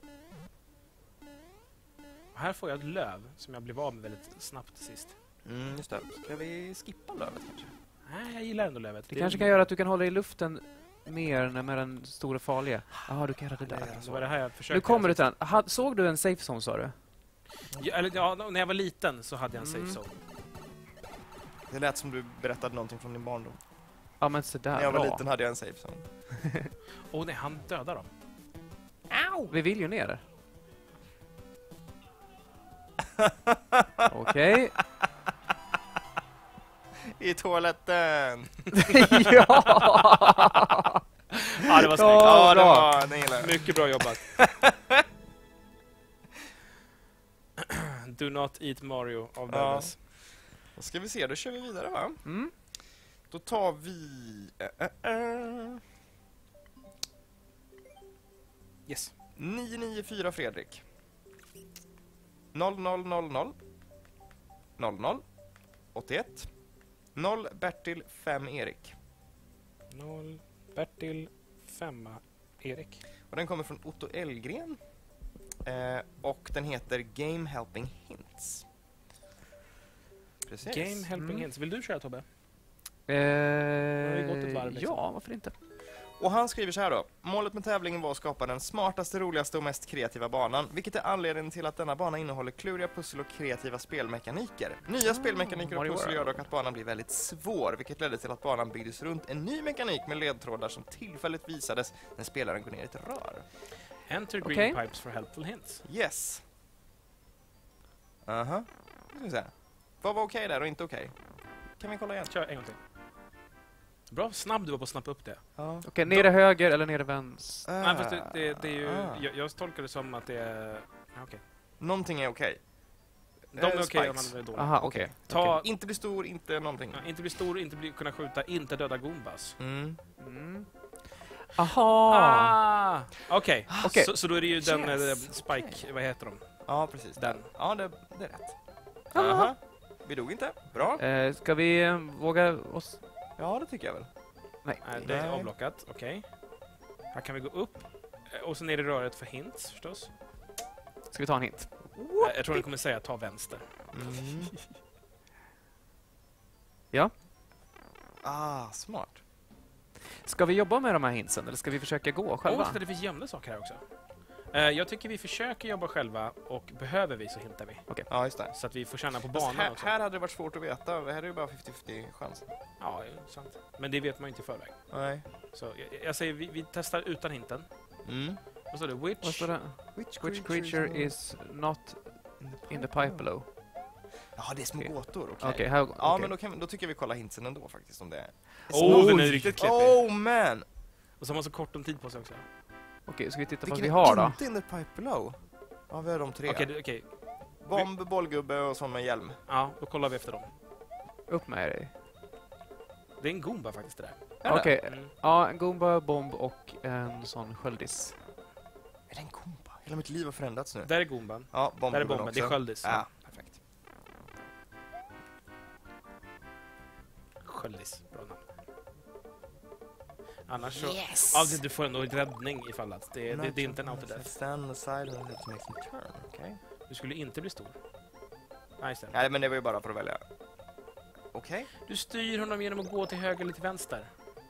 Och här får jag ett löv som jag blev av med väldigt snabbt sist. Mm, just det. Ska vi skippa lövet kanske? Nej, jag gillar ändå lövet. Det, det kanske kan göra att du kan hålla i luften mer med den stora farliga. Ja, du kan göra det där. Det var det här jag försökte. Nu kommer du till den. Ha, såg du en safe zone, sa du? Ja, eller, ja, när jag var liten så hade jag en Mm. safe zone. Det lät som du berättade någonting från din barndom. Ja, men så där. När jag var bra. liten hade jag en safe zone. Åh oh, nej, han dödar dem. Au! Vi vill ju ner där. Okej. I toaletten! Ja! Ja, det var snyggt. Ja, det bra. var det gillar jag. Mycket bra jobbat. Do not eat Mario av Ja. Bebes. Då ska vi se, då kör vi vidare va? Mm. Då tar vi... Äh, äh, äh. Yes. nio nio fyra Fredrik. noll noll noll noll. noll noll. åttioett. noll Bertil fem Erik. Noll. Bertil. Femma. Erik. Och den kommer från Otto Elgren. Eh, och den heter Game Helping Hints. Precis. Game Helping Mm. Hints. Vill du köra, Tobbe? Eh, har ju gått ett varv, liksom. Ja, varför inte? Och han skriver så här då. Målet med tävlingen var att skapa den smartaste, roligaste och mest kreativa banan, vilket är anledningen till att denna bana innehåller kluriga pussel och kreativa spelmekaniker. Nya Ah, spelmekaniker och Mario pussel gör World. dock att banan blir väldigt svår, vilket ledde till att banan byggdes runt en ny mekanik med ledtrådar som tillfälligt visades när spelaren går ner i ett rör. Enter green Okej. pipes for helpful hints. Yes. Aha. Ska vi se. Vad var okej där och inte okej? Kan vi kolla igen? Kör en gång till. Bra snabb du var på att snappa upp det. Ja. Okej, nere höger eller nere vänster? Ah. Nej, fast det, det, det är ju... Ah. Jag, jag tolkar det som att det är... Ja, okej. Någonting är okej. De är Eh, okej om spikes. man är dålig. Aha, okej. Ta... Inte bli stor, inte någonting. Ja, inte bli stor, inte bli, kunna skjuta, inte döda Goombas. Mm. Mm. Aha! Ah! Okej, Okej. så, så då är det ju den Yes, eh, Spike, vad heter de? Ja, precis. Den. Ja, det, det är rätt. Aha. Aha. Vi dog inte. Bra. Eh, ska vi eh, våga oss? Ja, det tycker jag väl. Nej. Nej, det är Nej. avblockat, okej. Här kan vi gå upp. Eh, Och så ner i röret för hints, förstås. Ska vi ta en hint? Eh, Jag tror den kommer säga ta vänster. Mm. Ja. Ah, smart. Ska vi jobba med de här hintsen eller ska vi försöka gå själva? Åh, det finns gömda saker här också. Eh, Jag tycker vi försöker jobba själva och behöver vi så hintar vi. Ja, just det. Så att vi får känna på Fast banan här, också. här hade det varit svårt att veta. Här är det bara femtio femtio chans. Ja, det är sant. Men det vet man ju inte i förväg. Nej. Så jag, jag säger vi, vi testar utan hinten. Mm. Och så är det which. Vad står det? Which, Which creature is not in the pipe below? Ja, det är små Okej. gåtor. Okej. Okej, okay, här... Ja, okay. men då, kan, vi- då tycker vi kolla hintsen ändå faktiskt om det är. Oh, den är riktigt klippig. Oh man! Och så har man så kort om tid på sig också. Okej, ska vi titta på vad Vilken vi har då? är inte in the pipe below? Ja, vi har de tre. Okej, okej. Bomb, bollgubbe och sån med hjälm. Ja, då kollar vi efter dem. Upp med dig. Det är en Goomba faktiskt det där. Är det? Okej, Mm. ja, en Goomba, bomb och en sån sköldis. Är det en kompa? Hela mitt liv har förändrats nu. Där är Goomban. Ja, bomb Där är bomben. också. Det är sköldis. Ja, perfekt. Sköldis. Bra namn. Annars så... Yes! Ja, du får ändå räddning ifall att det, det, det är inte en autodeath. Stand aside and have to make some turn, okej? Du skulle inte bli stor. Nej, just det. Nej, men det var ju bara för att välja. Okej. Du styr honom genom att gå till höger eller till vänster.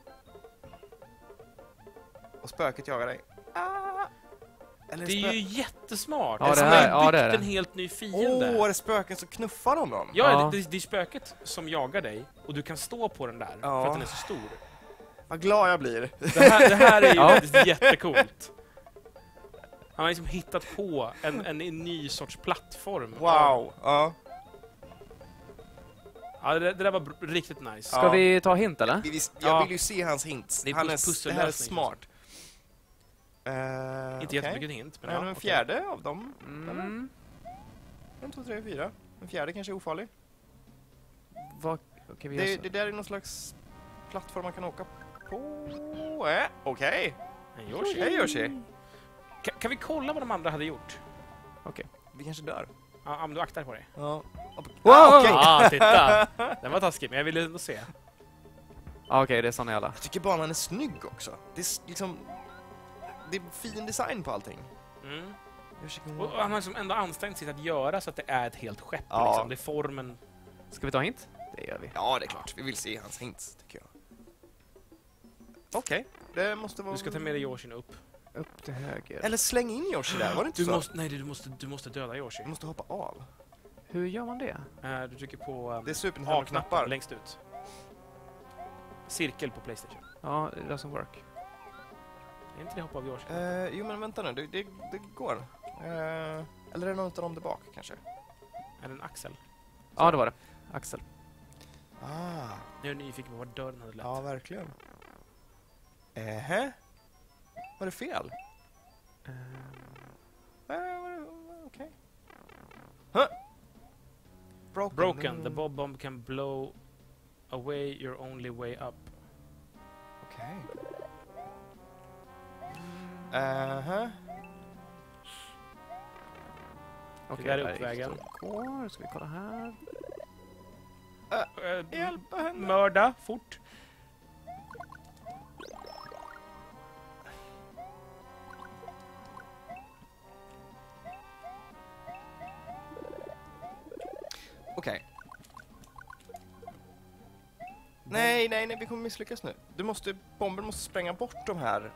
Och spöket jagar dig. Ah! Eller Det är ju jättesmart. Ja, det det som här- har ja, byggt det är det. en helt ny Åh, fiende. oh, är det spöken som knuffar honom? Ja, Ja. Det, det, det är spöket som jagar dig och du kan stå på den där Ja. för att den är så stor. Vad glad jag blir. Det här, det här är ju Ja. faktiskt jättecoolt. Han har liksom hittat på en, en, en ny sorts plattform. Wow. Ja. Ja, det, det där var br- riktigt nice. Ska Ja. vi ta hint eller? Vi vis- Jag Ja. vill ju se hans hints. Det är Han pus- är, det pussellösning, här är smart. Uh, Inte jättemycket hint, men Men ja, en okej. fjärde av dem. Mm. En, två, tre, fyra. En fjärde kanske är ofarlig. Vad... Okej, vi Det, gör det så. där är någon slags plattform man kan åka på. Äh, Okej. En Yoshi. Hej Yoshi. Kan, kan vi kolla vad de andra hade gjort? Vi kanske dör. Ja, om du aktar på dig. Ja. Wow! Ah, okej. Ah, titta! Den var taskig, men jag ville ändå se. Ja, okej, det är såna jävla. Jag tycker banan är snygg också. Det är s- liksom... Det är fin design på allting. Mm. Yoshi kan- Och, och han har liksom ändå ansträngt sig att göra så att det är ett helt skepp. Ja. Liksom. Det är formen. Ska vi ta hint? Det gör vi. Ja, det är klart. Vi vill se hans hints, tycker jag. Okej. Det måste vara... Du ska ta med dig Yoshin upp. Upp till höger. Eller släng in Yoshi där, var det inte Du så? måste, nej, du måste, du måste döda Yoshi. Du måste hoppa av. Hur gör man det? Eh, du trycker på um, Det är Super A-knappen Nintendo-knappar. längst ut. Cirkel på PlayStation. Ja, it doesn't work. Är inte det hoppa av Yoshi? Eh, jo, men vänta nu. Det, det, det går. Eh, eller är det någon av dem där bak, kanske? Är det en axel? Ja, det var det. Axel. Ah, Jag är nyfiken på vad dörren hade lett. ja, verkligen. Ähä? Var det fel? Uh, Eh, var det... Okej. Huh? Broken. Broken. The bob bomb can blow away your only way up. Okej. Ähä? Okej, där är där upp vägen. gick det. Går. Ska vi kolla här? Uh, Hjälpa henne! mörda, fort. Okej. Nej, nej, nej, vi kommer misslyckas nu. Du måste, bomben måste spränga bort de här.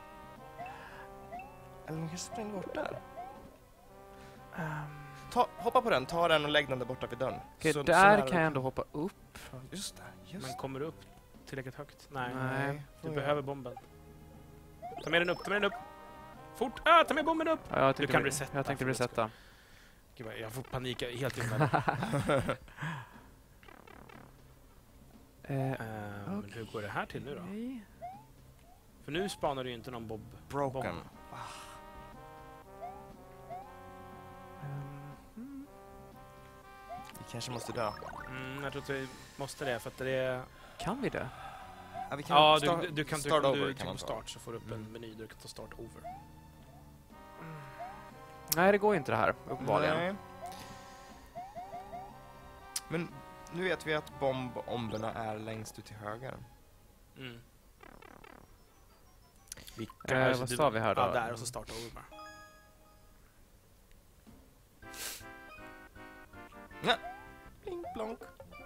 Eller de kanske spränger bort där. Um, Ta, hoppa på den, ta den och lägg den där borta vid dörren. Okej, Så- så där nära kan jag du ändå hoppa upp. Just det, just Men kommer du upp tillräckligt högt? Nej. Nej. Du får behöver bomben. Ta med den upp, ta med den upp. Fort! Ah, ta med bomben upp! Ja, jag tänkte, kan re- resetta, jag tänkte för guds resetta. Gud, vad- jag får panik helt i onödan. Eh, Eh, Men hur går det här till nu då? okej. För nu spanar du ju inte någon bob. Broken. Bomb. Ehm, mm. Vi kanske måste dö. Mm, jag tror att vi måste det, för att det är... Kan vi det? Ja, vi kan Ja, start- du, du kan start trycka, over, du kan trycker man på ta. start så får du upp en Mm. meny där du kan ta start over. Nej, det går inte det här, uppenbarligen. Nej. Men nu vet vi att bomb-omberna är längst ut till höger. Mm. Eh, vad sa vi här då? Ja, där och så starta over bara. Blink, blonk.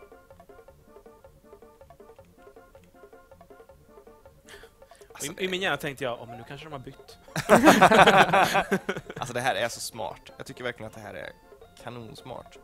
Alltså, I, I min hjärna tänkte jag, oh, men nu kanske de har bytt. alltså det här är så smart. Jag tycker verkligen att det här är kanonsmart.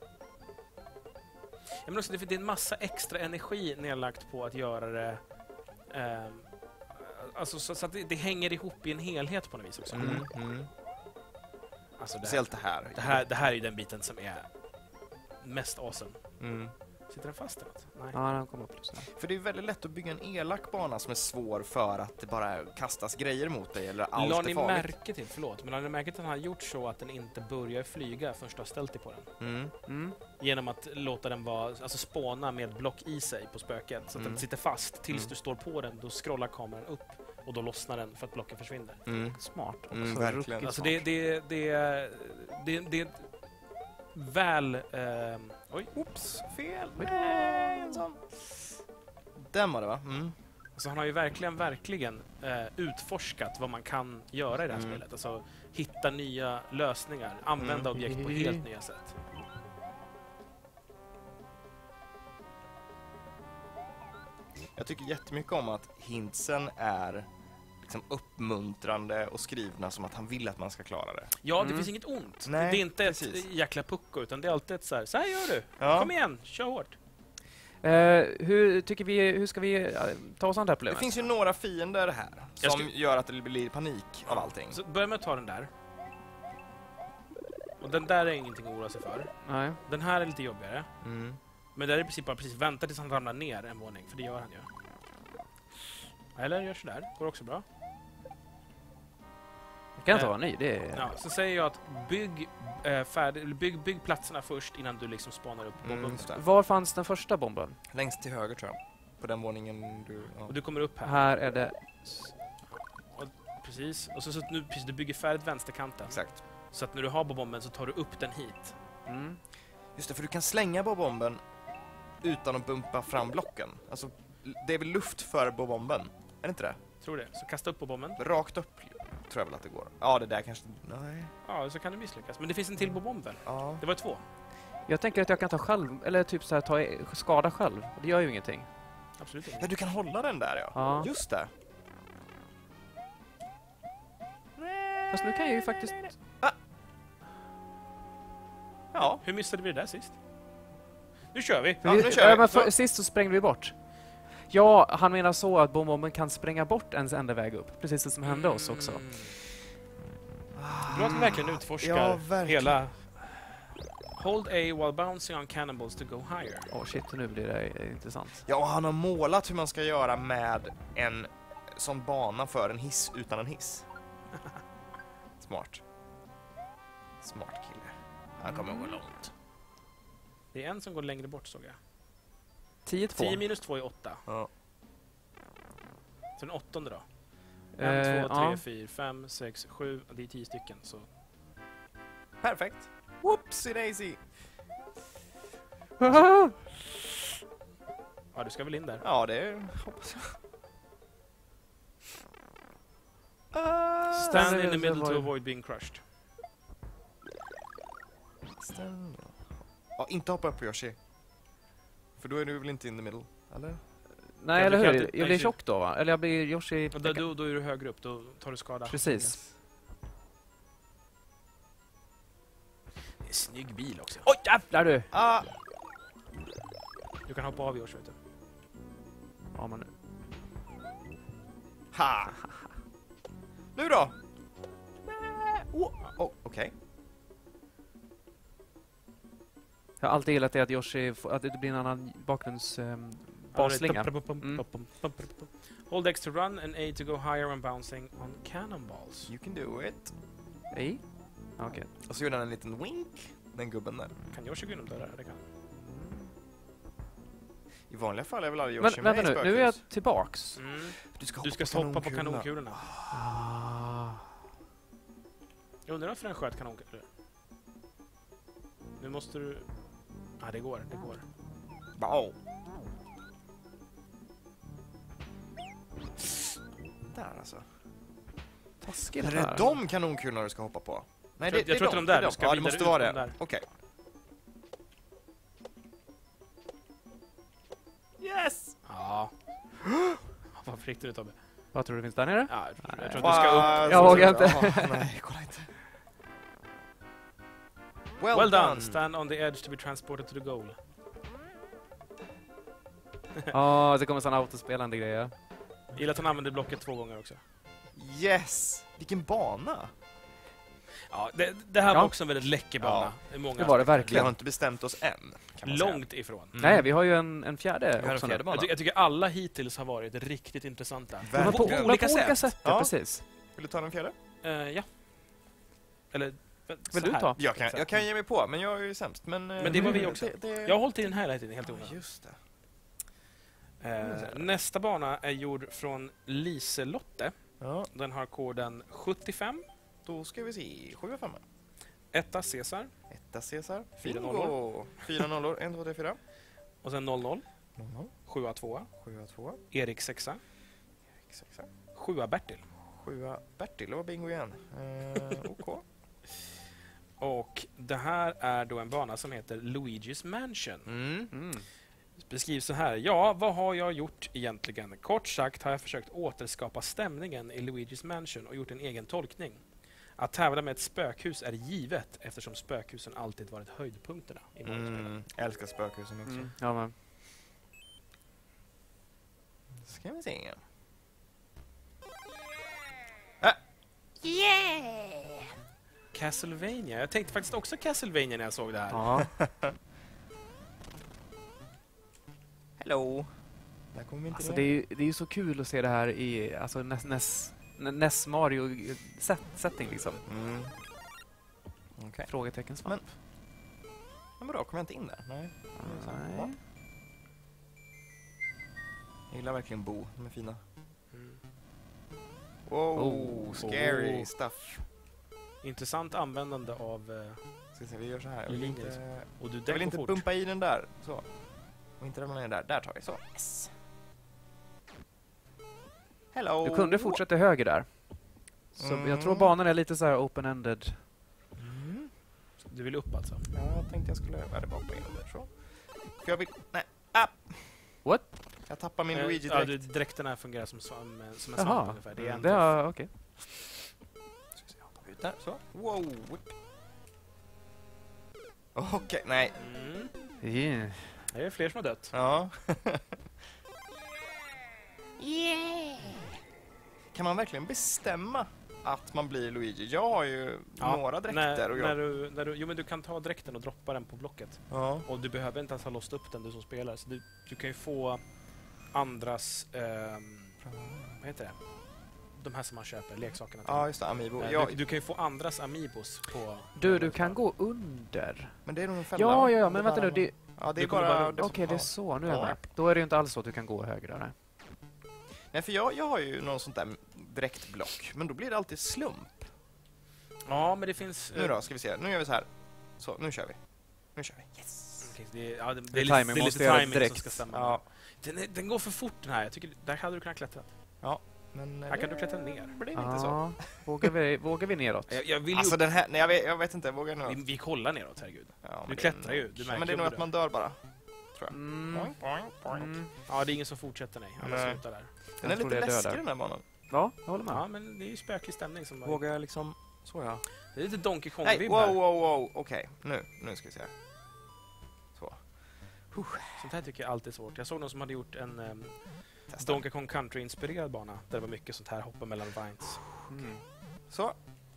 Ja, men också, det, det är en massa extra energi nedlagt på att göra det... ehm, alltså, så, så att det, det hänger ihop i en helhet på något vis också. Mm. Mm. Alltså, det, Speciellt det här. det, här, det här är ju den biten som är mest awesome. Mm. Sitter den fast eller något? Nej. Ja, den kom upp. Så. För det är väldigt lätt att bygga en elak bana som är svår för att det bara kastas grejer mot dig eller allt La är ni farligt. märke till, förlåt, men har ni märkt att han har gjort så att den inte börjar flyga förrän du har ställt dig på den? Mm. Mm. Genom att låta den vara, alltså spåna med block i sig på spöket så att Mm. den sitter fast tills Mm. du står på den, då scrollar kameran upp och då lossnar den för att blocken försvinner. Mm. Smart. Också Mm, verkligen. ruskigt Alltså smart. det, det, det, det, det är ett väl... Eh, oj. Oops, fel. Nej, en sån. Den var det, va? Mm. Alltså han har ju verkligen, verkligen eh, utforskat vad man kan göra i det här Mm. spelet. Alltså hitta nya lösningar, använda Mm. objekt på helt nya sätt. Jag tycker jättemycket om att hintsen är liksom uppmuntrande och skrivna som att han vill att man ska klara det. Ja, det Mm. finns inget ont. Nej, det är inte precis. ett jäkla pucko, utan det är alltid ett så här, så här gör du. Ja. Kom igen, kör hårt. Eh, hur tycker vi, hur ska vi eh, ta oss an det här Det problemet? finns ju några fiender här Jag som ska- gör att det blir panik av allting. Så börja med att ta den där. Och den där är ingenting att oroa sig för. Nej. Den här är lite jobbigare. Mm. Men där är i princip bara precis vänta tills han ramlar ner en våning, för det gör han ju. Eller gör sådär, går också bra. Jag kan inte Eh, vara ny. Det är... Ja, så säger jag att bygg, eh, färdig, eller bygg, bygg platserna först innan du liksom spanar upp Mm, bomben. just det. Var fanns den första bomben? Längst till höger tror jag. På den våningen du... Ja. Och du kommer upp här. Här är det... Precis. Och så, så att nu, precis, du bygger färdigt vänsterkanten. Exakt. Så att när du har bomben så tar du upp den hit. Mm. Just det, för du kan slänga bomben utan att bumpa fram blocken. Alltså, det är väl luft för bomben? Är det inte det? Tror det. Så kasta upp på bomben. Rakt upp tror jag väl att det går. Ja, det där kanske... Nej. Ja, så kan du misslyckas. Men det finns en till på bomben. Ja. Det var två. Jag tänker att jag kan ta själv, eller typ så här, ta i- skada själv. Det gör ju ingenting. Absolut inte. Ja, du kan hålla den där, ja. Ja. Just det. Fast nu kan jag ju faktiskt... Ja. Hur missade vi det där sist? Nu kör vi! Ja, vi, nu kör ja, vi. men för, Ja. sist så sprängde vi bort. Ja, han menar så att bomben kan spränga bort ens enda väg upp. Precis som hände oss också. Mm. Bra att vi verkligen utforskar Ja, verkligen. hela... Hold A while bouncing on cannonballs to go higher. Åh shit, nu blir det eh, intressant. Ja, och han har målat hur man ska göra med en sån bana för en hiss utan en hiss. Smart. Smart kille. Han kommer att gå långt. Det är en som går längre bort, såg jag. tio två. tio minus två är åtta. Ja. Så den åttonde då? Eh, en, två, tre, ja. fyra, fem, sex, sju. Det är tio stycken. Så. Perfekt. Whoopsie daisy. Ja, du ska väl in där? Ja, det hoppas jag. Uh, Stand in the middle to avoid being crushed. Stand. Ja, inte hoppa upp på Yoshi. För då är du väl inte in the middle, eller? Nej, Ja, eller du kan hur? inte- Jag blir tjock då, va? Eller jag blir Yoshi... Och då, då, då är du högre upp, då tar du skada. Precis. Det är en snygg bil också. Oj, jävlar du! Ah, Du kan hoppa av i års, vet du. Ja, men nu. ha! Nu då? Oh, oh, okej. Jag har alltid gillat det att Yoshi... får- Att det blir en annan bakgrunds... Um, basslinga. Mm. Hold X to run and A to go higher when bouncing on cannonballs. You can do it. I? Okej. Och så gjorde han en liten wink, den gubben där. Kan Yoshi gå igenom dörrar? Det kan. I vanliga fall är väl alla Men Yoshi med vänta i nu, nu är jag spökhus. tillbaks. Mm. Du ska Du ska hoppa på kanonkulorna. Ah. Jag undrar varför den sköt kanonkulor. Nu måste du... Ja, det går. Det går. Wow. Där alltså. Taskigt Är det det här. de kanonkulorna du ska hoppa på? Nej, Jag- jag tror att de där, det är du ska Ja, det vidare måste ut vara de det. där. Okej. Yes! Ja. Varför fick du det, Tobbe? Vad tror du finns där nere? Ja, jag Nej. tror att du ska upp. Jag vågar inte. Ja, nej, kolla inte. Well, Well done. done. Stand on the edge to be transported to the goal. Ja, det kommer sån autospelande grejer. Gillar att han använder blocket två gånger också. Yes! Vilken bana! Ja, det, det här Ja. var också en väldigt läcker bana. I många Det var det aspekter. Vi verkligen. har inte bestämt oss än. Kan man säga. Långt ifrån. Mm. Nej, vi har ju en, en fjärde Vi har en också fjärde nu. bana. Jag, ty jag tycker alla hittills har varit riktigt intressanta. Men på, Verkligen. på olika sätt. sätt ja. Ja. Precis. Vill du ta den fjärde? Uh, ja. Eller... Vill du ta? Jag kan, jag kan ge mig på, men jag är ju sämst. Men, eh, Men det var vi också. Det, det... Jag har hållit i den här hela tiden, helt Ja, onödigt. just det. Eh, nästa bana är gjord från Liselotte. Ja, Den har koden sjuttiofem. då ska vi se. sju och fem. Etta Caesar. Etta Caesar. Fyra Bingo. nollor. Fyra nollor. En, två, tre, fyra. Och sen noll noll. Noll, noll. Sjua tvåa. Sjua, tvåa. Erik sexa. Sexa. Sjua Bertil. Sjua Bertil. Det var bingo igen. Eh, OK. Och det här är då en bana som heter Luigi's Mansion. Mm. Mm. Beskrivs så här. Ja, vad har jag gjort egentligen? Kort sagt har jag försökt återskapa stämningen i Luigi's Mansion och gjort en egen tolkning. Att tävla med ett spökhus är givet eftersom spökhusen alltid varit höjdpunkterna i Mario-spelen. Mm. Jag älskar spökhusen också. Mm. Ja, men. Ska vi se. Castlevania. Jag tänkte faktiskt också Castlevania när jag såg det här. Ja. Hello. Där kommer vi inte Alltså, ner. det, är ju, det är ju så kul att se det här i alltså, N E S, N E S, N E S Mario set, setting liksom. Mm. Okej. Frågetecken svamp. Men bra, kommer jag inte in där? Nej. Nej. Jag gillar verkligen Bo. De är fina. Mm. Wow, Oh. scary Oh. stuff. Intressant användande av... eh, Ska vi se, vi gör så här. Jag vill Linjer. inte, Och du jag vill däck inte fort. bumpa i den där. Så. Och inte ramla ner där. Där tar vi. Så. Yes. Hello. Du kunde fortsätta höger där. Så Mm. jag tror banan är lite så här open-ended. Mm. Du vill upp alltså? Ja, jag tänkte jag skulle... Ja, det var på in där. Så. För jag vill... Nej. Ah. What? Jag tappar min Eh, Luigi ja, direkt. du, dräkterna fungerar som, som, som en Jaha. svamp ungefär. Det är en Det är okej. Ska vi se, hoppar vi ut där. Så. Wow. Whip. Okej, nej. Mm. Yeah. Det är fler som har dött. Ja. Kan man verkligen bestämma att man blir Luigi? Jag har ju Ja, några dräkter. När, och när jag... du, när du, jo, men du kan ta dräkten och droppa den på blocket. Ja. Och du behöver inte ens ha låst upp den, du som spelar. Så du, du kan ju få andras... ehm, vad heter det? De här som man köper, leksakerna till. Ja, just det. Amiibo. Eh, Ja, du, du kan ju få andras amiibos på... Du, du kan gå under. men det är nog en fälla. Ja, ja, ja, Det men är vänta bara- nu. Det, Ja, det är Du kommer bara... bara- det Okej, som- det är ja. så. Nu är jag Ja. med. Då är det ju inte alls så att du kan gå höger där. Nej. Nej, för jag, jag har ju någon sånt där direktblock. Men då blir det alltid slump. Ja, men det finns... eh, Nu då, ska vi se. Nu gör vi så här. Så, nu kör vi. Nu kör vi. Yes! okej, det, är- ja, det, det, Det är är lite, timing, det är måste lite göra det timing som direkt. ska stämma. Ja, Den, är- den går för fort den här. Jag tycker, där hade du kunnat klättra. men... Här kan du klättra ner. Det blir inte så. Ja, vågar vi, vågar vi neråt? Jag, jag vill ju... Alltså den här... Nej, jag vet, jag vet inte. Vågar jag vi, nu? vi kollar neråt, herregud. Ja, Du men det- klättrar ju, du Ja, märker men det är nog hur att du- man dör bara. Mm. Boing, boing, boing. Mm. Ja, det är ingen som fortsätter, nej. Alla Nej. slutar där. Den är Jag tror lite det är läskig dödar. den här banan. Ja, jag håller med. Ja, men det är ju spökig stämning som... bara- Vågar jag liksom... Så ja. Det är lite Donkey Nej, Kong-vibb wow, här. wow, wow. Okej, nu, nu ska vi se. Så. Sånt här tycker jag alltid är svårt. Jag såg någon som hade gjort en um, Testa. Donkey Kong Country-inspirerad bana. Där det var mycket sånt här, hoppa mellan vines. Mm. Så.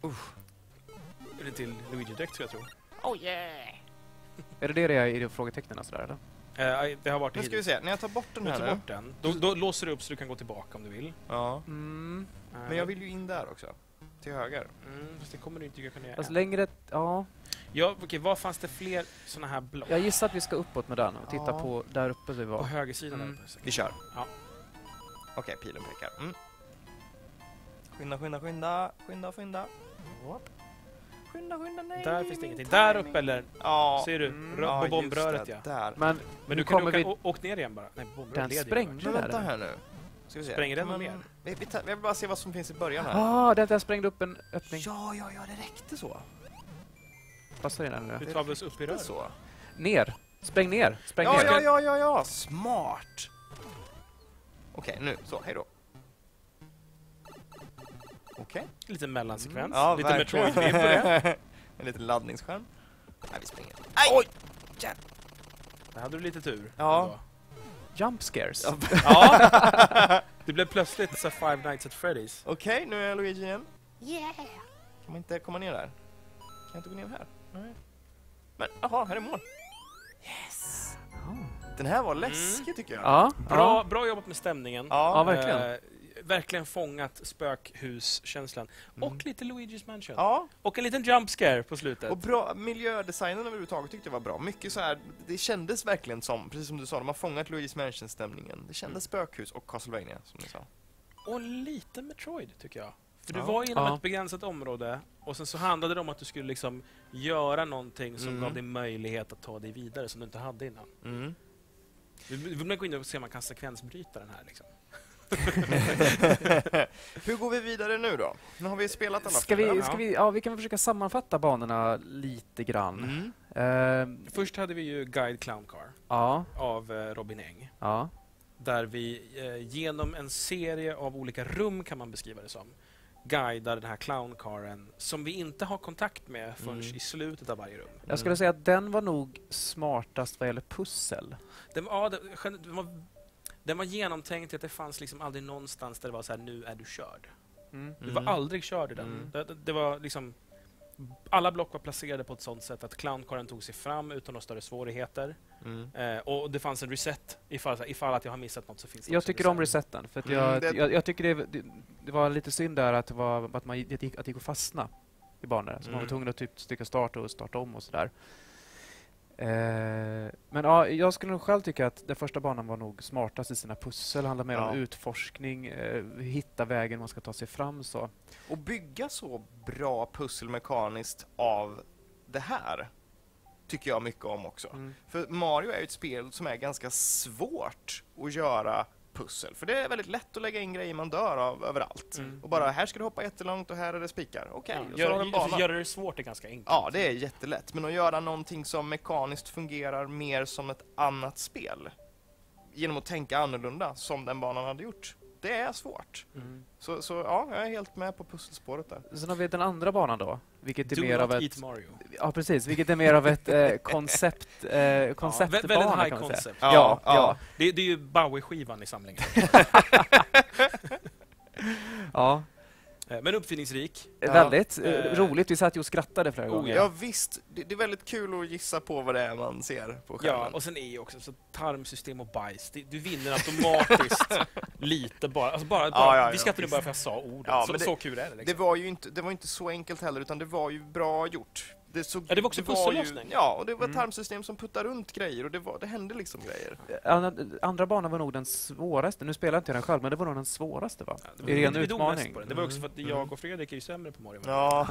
Är det till Luigi-dräkt, skulle jag tro. Oh yeah! Är det det det är i frågetecknen sådär, eller? Eh, det har varit Nu ska vi se, när jag tar bort den Du här tar nu. bort den. Då, då låser du upp så du kan gå tillbaka om du vill. Ja. Mm. Eh, Men jag vill ju in där också. Till höger. Mm, fast det kommer du inte kunna göra. Fast längre... Ja. Ja, okej, vad fanns det fler såna här block? Jag gissar att vi ska uppåt med den och titta Ja. på där uppe vi På var. högersidan Mm. där uppe. Vi kör. Ja. Okej, pilen pekar. Mm. Skynda, skynda, skynda. Skynda, skynda. Hopp. Skynda, skynda, nej. Där nej, finns det min ingenting. Där timing. uppe eller? Ja. Ser du? Mm. Rö- Ja, på just bombröret, det, ja. Där. Men, Men nu du kan, kommer du vi... kan å- åka ner igen bara. Nej, bombröret Den leder ju sprängde Men där. vänta här nu. Ska vi se. Spränger den Kan något man- mer? Vi, vi tar, jag vill bara se vad som finns i början här. Ah, den där sprängde upp en öppning. Ja, ja, ja, det räckte så. Passar in den nu. Du tar vi oss upp i Det röret? så. Ner! Spräng ner! Spräng Ja, ner! ja, ja, ja, ja. Smart. Okej, nu. Så, hej då. Okej. Lite mellansekvens. Ja, Lite verkligen. Metroid-vibb på det. En liten laddningsskärm. Nej, vi springer. Oj! Där hade du llite tur. Ja. ändå. Jump scares. Ja. Ja! Det blev plötsligt så Five Nights at Freddy's. Okej, nu är jag Luigi igen. Yeah! Kan man inte komma ner där? jag inte gå ner här? Nej. Men, jaha, här är mål. Yes! Oh. Den här var läskig mm. tycker jag. Ja, bra, ja. bra jobbat med stämningen. Ja, ja verkligen. Eh, verkligen fångat spökhuskänslan. Mm. Och lite Luigi's Mansion. Ja. Och en liten jump scare på slutet. Och bra miljödesignen överhuvudtaget tyckte jag var bra. Mycket så här, det kändes verkligen som, precis som du sa, de har fångat Luigi's Mansion-stämningen. Det kändes mm. spökhus och Castlevania, som ni sa. Och lite Metroid, tycker jag. För ja. du var inom ja. ett begränsat område och sen så handlade det om att du skulle liksom göra någonting som mm. gav dig möjlighet att ta dig vidare som du inte hade innan. Mm. Vi vill gå in och se om man kan sekvensbryta den här liksom. Hur går vi vidare nu då? Nu har vi spelat alla ska vi, ska ja. vi, ja, vi kan försöka sammanfatta banorna lite grann. Mm. Uh, Först hade vi ju Guide Clown Car ja. av eh, Robin Eng. Ja. Där vi eh, genom en serie av olika rum, kan man beskriva det som, guidar den här clowncaren som vi inte har kontakt med förrän mm. i slutet av varje rum. Jag skulle säga att den var nog smartast vad gäller pussel. Den, ja, den, den, var, den var genomtänkt att det fanns liksom aldrig någonstans där det var så här, nu är du körd. Mm. Du var aldrig körd i den. Mm. Det, det, det var liksom, alla block var placerade på ett sånt sätt att clowncaren tog sig fram utan några större svårigheter. Mm. Eh, och det fanns en reset ifall, ifall att jag har missat något så finns det. Jag tycker om reseten för att jag, mm, det... jag, jag tycker det, det, det var lite synd där att det var att man att det gick, att det gick att fastna i banor. Så mm. man var tvungen att typ stycka start och starta om och sådär. Eh, men ja, jag skulle nog själv tycka att den första banan var nog smartast i sina pussel. Det handlar mer ja. om utforskning, eh, hitta vägen man ska ta sig fram. Så. Och bygga så bra pussel mekaniskt av det här tycker jag mycket om också. Mm. För Mario är ju ett spel som är ganska svårt att göra pussel. För det är väldigt lätt att lägga in grejer man dör av överallt. Mm. Och bara, här ska du hoppa jättelångt och här är det spikar. Okej, okay, ja, gör, gör, gör det svårt är ganska enkelt. Ja, det är jättelätt. Men att göra någonting som mekaniskt fungerar mer som ett annat spel genom att tänka annorlunda som den banan hade gjort. Det är svårt. Mm. Så, så ja, jag är helt med på pusselspåret där. Sen har vi den andra banan då. Vilket är Do mer not av ett... eat Mario. Ja, precis. Vilket är mer av ett eh, koncept, eh, konceptbana, ja, väldigt high kan man concept. säga. Ja, ja, ja. ja. Det, det är ju Bowie-skivan i samlingen. ja. Men uppfinningsrik. Ja. Väldigt eh, roligt. Vi satt ju och skrattade flera oh, gånger. Ja, visst. Det, det är väldigt kul att gissa på vad det är man ser på skärmen. Ja, och sen är ju också så tarmsystem och bajs. Det, du vinner automatiskt lite bara. Alltså bara, bara ja, ja, ja, vi skrattade bara för jag sa ordet. Ja, så, det, så kul är det. Liksom. Det var ju inte, det var inte så enkelt heller, utan det var ju bra gjort. Det, såg, ja, det var också pussellösning. Ja, och det var ett mm. tarmsystem som puttar runt grejer och det, var, det hände liksom grejer. Andra, andra banan var nog den svåraste. Nu spelar inte jag den själv, men det var nog den svåraste, va? Ja, det var, I ren vi utmaning. På den. Det var också för att jag och Fredrik är ju sämre på Mario. Ja.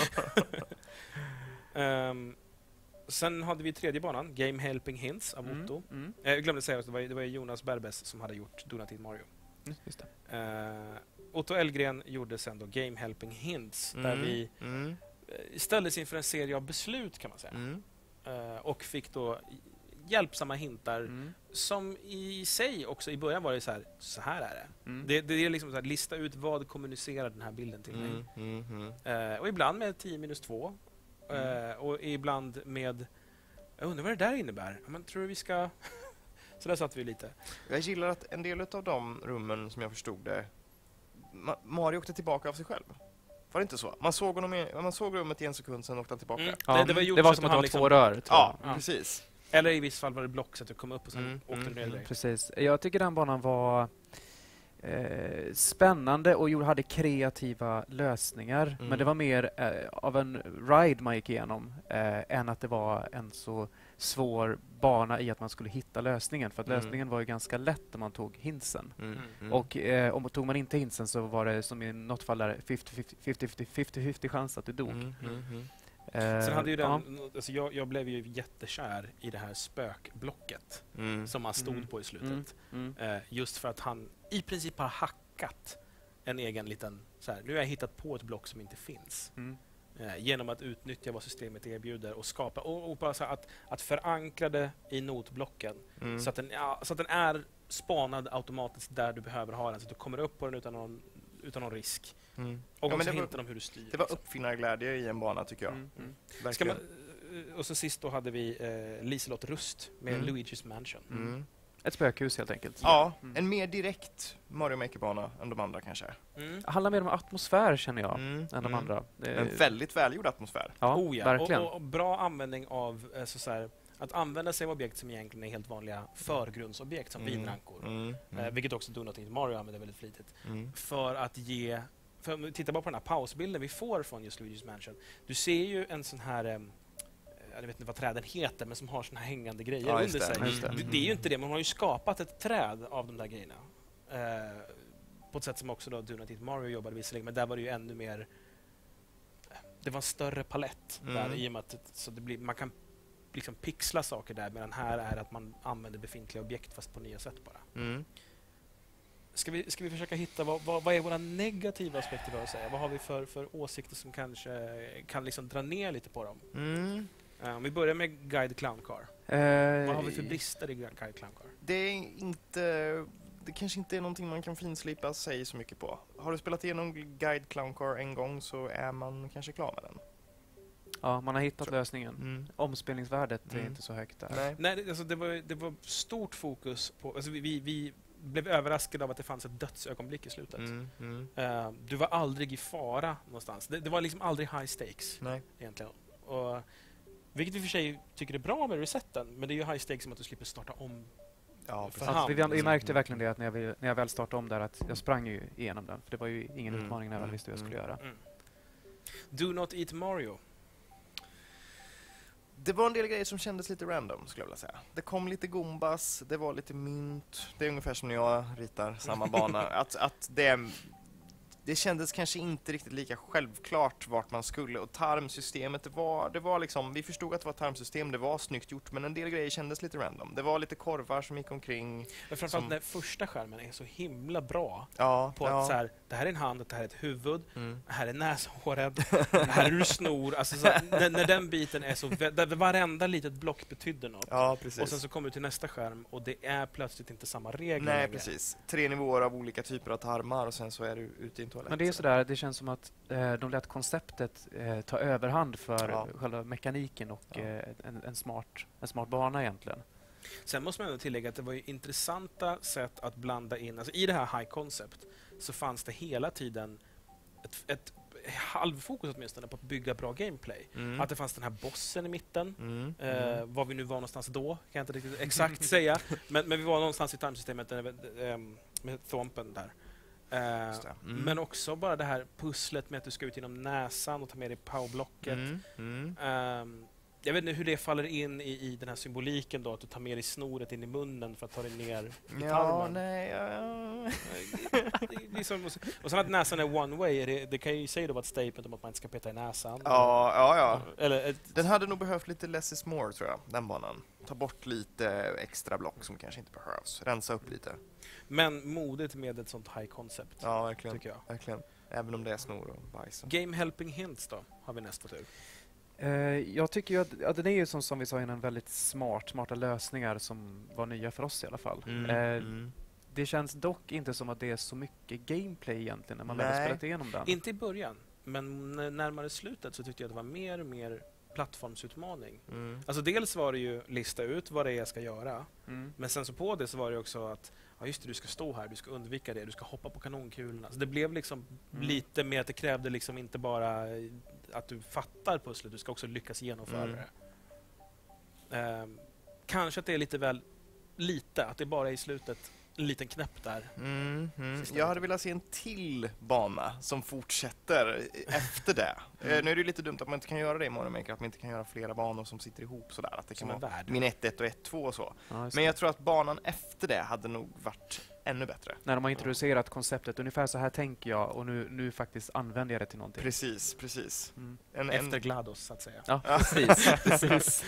um, sen hade vi tredje banan, Game Helping Hints av mm. Otto. Mm. Jag glömde säga att det var, det var Jonas Berbes som hade gjort Do Not Eat Mario. Mm, just det. Uh, Otto Elgren gjorde sen då Game Helping Hints, mm. där vi mm. ställdes inför en serie av beslut, kan man säga. Mm. Uh, och fick då hjälpsamma hintar mm. som i sig också i början var det så här, så här är det. Mm. Det, det är liksom så här, lista ut vad kommunicerar den här bilden till mig. Mm. Mm. Mm. Uh, och ibland med tio minus två. Uh, mm. och ibland med, jag undrar vad det där innebär. Men tror du vi ska... så där satt vi lite. Jag gillar att en del av de rummen, som jag förstod det, Ma- Mario åkte tillbaka av sig själv. Var det inte så? Man såg, honom i, man såg rummet i en sekund, sen åkte han tillbaka. Mm. Ja, det, det var, det var som att det var liksom, två rör. Ja, ja, precis. Eller i viss fall var det block så att du kom upp och sen Mm, åkte mm, du ner mm, dig. Precis. Jag tycker den banan var eh, spännande och gjorde, hade kreativa lösningar. Mm. Men det var mer eh, av en ride man gick igenom eh, än att det var en så svår bana i att man skulle hitta lösningen. För att Mm. lösningen var ju ganska lätt när man tog hintsen. Mm. Mm. Och eh, om tog man inte hintsen så var det som i något fall där femtio femtio chans att du dog. Mm. Mm. Mm. Eh, Sen hade ju den, ja. alltså jag, jag blev ju jättekär i det här spökblocket Mm. som han stod Mm. på i slutet. Mm. Mm. Eh, just för att han i princip har hackat en egen liten... Så här, nu har jag hittat på ett block som inte finns. Mm. Eh, genom att utnyttja vad systemet erbjuder och skapa... Och, och bara så här, att, att förankra det i notblocken Mm. så, att den, ja, så att den är spanad automatiskt där du behöver ha den. Så att du kommer upp på den utan någon, utan någon risk. Mm. Och Ja, också men det, hintar var, om hur du styr. det var liksom. uppfinnarglädje i en bana, tycker jag. Mm. Mm. Ska Verkligen. man, och så sist då hade vi eh, Liselott Rust med Mm. Luigi's Mansion. Mm. Ett spökhus helt enkelt. Ja, Mm. en mer direkt Mario Maker-bana än de andra kanske. Mm. Det handlar mer om atmosfär känner jag, Mm, än de mm. andra. Det är- En väldigt välgjord atmosfär. Ja, Oh, ja. verkligen. Och, och, och bra användning av eh, så, så här, att använda sig av objekt som egentligen är helt vanliga förgrundsobjekt som Mm. vinrankor. Mm, Eh, mm, vilket också Do Nothing Mario använder väldigt flitigt. mm. För att ge... För om vi tittar bara på den här pausbilden vi får från just Luigi's Mansion. Du ser ju en sån här... Eh, jag vet inte vad träden heter, men som har såna här hängande grejer Ja, just under det. sig. Just det. Det, det är ju inte det, man har ju skapat ett träd av de där grejerna. Eh, på ett sätt som också då Do Not Eat Mario jobbade visserligen, men där var det ju ännu mer... Det var en större palett Mm. där, i och med att så det blir, man kan liksom pixla saker där, medan här är att man använder befintliga objekt fast på nya sätt bara. Mm. Ska vi, ska vi försöka hitta vad, vad, vad är våra negativa aspekter för att säga? Vad har vi för, för åsikter som kanske kan liksom dra ner lite på dem? Mm. Uh, om vi börjar med Guide Clown Car. Eh, Vad har vi för brister i Guide Clown Car? Det är inte... Det kanske inte är någonting man kan finslipa sig så mycket på. Har du spelat igenom Guide Clown Car en gång så är man kanske klar med den. Ja, man har hittat Så- lösningen. Mm. Omspelningsvärdet är Mm. inte så högt där. Nej. Nej, det, alltså det, var, det var stort fokus på... Alltså vi, vi, vi blev överraskade av att det fanns ett dödsögonblick i slutet. Mm. Mm. Uh, du var aldrig i fara någonstans. Det, det var liksom aldrig high stakes Nej. egentligen. Och, vilket vi i och för sig tycker är bra med reseten, men det är ju high stakes som att du slipper starta om. Ja, För precis. hand. Alltså, vi, vi märkte verkligen det att när, vi, när jag väl startade om där att jag sprang ju igenom den. För det var ju ingen Mm. utmaning när jag väl Mm. visste vad jag skulle göra. Mm. Do Not Eat Mario. Det var en del grejer som kändes lite random, skulle jag vilja säga. Det kom lite gombas, det var lite mynt. Det är ungefär som när jag ritar samma bana. Att, att det, det kändes kanske inte riktigt lika självklart vart man skulle. Och tarmsystemet, det var, det var liksom... Vi förstod att det var ett tarmsystem, det var snyggt gjort. Men en del grejer kändes lite random. Det var lite korvar som gick omkring. Men framförallt Som- den första skärmen är så himla bra Ja, på ja. att så här, det här är en hand, det här är ett huvud, Mm. här är näshåret, här är du snor. Alltså, så, att när, när den biten är så... Där varenda litet block betyder något. Ja, precis. Och sen så kommer du till nästa skärm och det är plötsligt inte samma regler Nej, längre. precis. Tre nivåer av olika typer av tarmar och sen så är du ute i en toalett. Men det är sådär, det känns som att eh, de lät konceptet eh, ta överhand för Ja. själva mekaniken och Ja. eh, en, en, smart, en smart bana egentligen. Sen måste man ändå tillägga att det var ju intressanta sätt att blanda in... Alltså i det här high concept så fanns det hela tiden ett, ett halvfokus åtminstone på att bygga bra gameplay. Mm. Att det fanns den här bossen i mitten. Mm. Eh, Mm. var vi nu var någonstans då kan jag inte riktigt exakt säga. Men, men vi var någonstans i tarmsystemet eh, eh, med thompen där. Eh, Just det. Mm. Men också bara det här pusslet med att du ska ut genom näsan och ta med dig powerblocket. Mm. Mm. Ehm, jag vet inte hur det faller in i, i den här symboliken då, att du tar med dig snoret in i munnen för att ta dig ner i Ja, tarmen. nej, ja, ja. Det är liksom, och, så, och sen att näsan är one way, är det, det kan ju säga då vara ett statement om att man inte ska peta i näsan. Ja, ja, ja. Eller ett, Den hade nog behövt lite less is more, tror jag, den banan. Ta bort lite extra block som kanske inte behövs. Rensa upp lite. men modigt med ett sånt high concept, Ja, verkligen. tycker jag. verkligen. Även om det är snor och bajs. Game helping hints då, har vi nästa tur. Eh, jag tycker ju att ja, den är ju som, som vi sa innan väldigt smart, smarta lösningar som var nya för oss i alla fall. Mm. Eh, Mm. Det känns dock inte som att det är så mycket gameplay egentligen när man väl har Nej. spelat igenom den. Inte i början, men n- närmare slutet så tyckte jag att det var mer och mer plattformsutmaning. Mm. Alltså dels var det ju lista ut vad det är jag ska göra, Mm. men sen så på det så var det också att ja just det, du ska stå här, du ska undvika det, du ska hoppa på kanonkulorna. Så det blev liksom Mm. lite mer att det krävde liksom inte bara eh, att du fattar pusslet, du ska också lyckas genomföra Mm. det. Ehm, kanske att det är lite väl lite, att det bara är i slutet en liten knäpp där. Mm, mm. Sista Jag hade biten. velat se en till bana som fortsätter efter det. Mm. Eh, Nu är det lite dumt att man inte kan göra det i Mario Maker, att man inte kan göra flera banor som sitter ihop sådär. Att det Som kan en vara värld. min ett ett och ett två och så. Ja, just Men det. jag tror att banan efter det hade nog varit ännu bättre. När de har introducerat konceptet, ungefär så här tänker jag och nu, nu faktiskt använder jag det till någonting. Precis, precis. Mm. En, Efter en, GLaDOS, så att säga. Ja, Ja. precis. precis.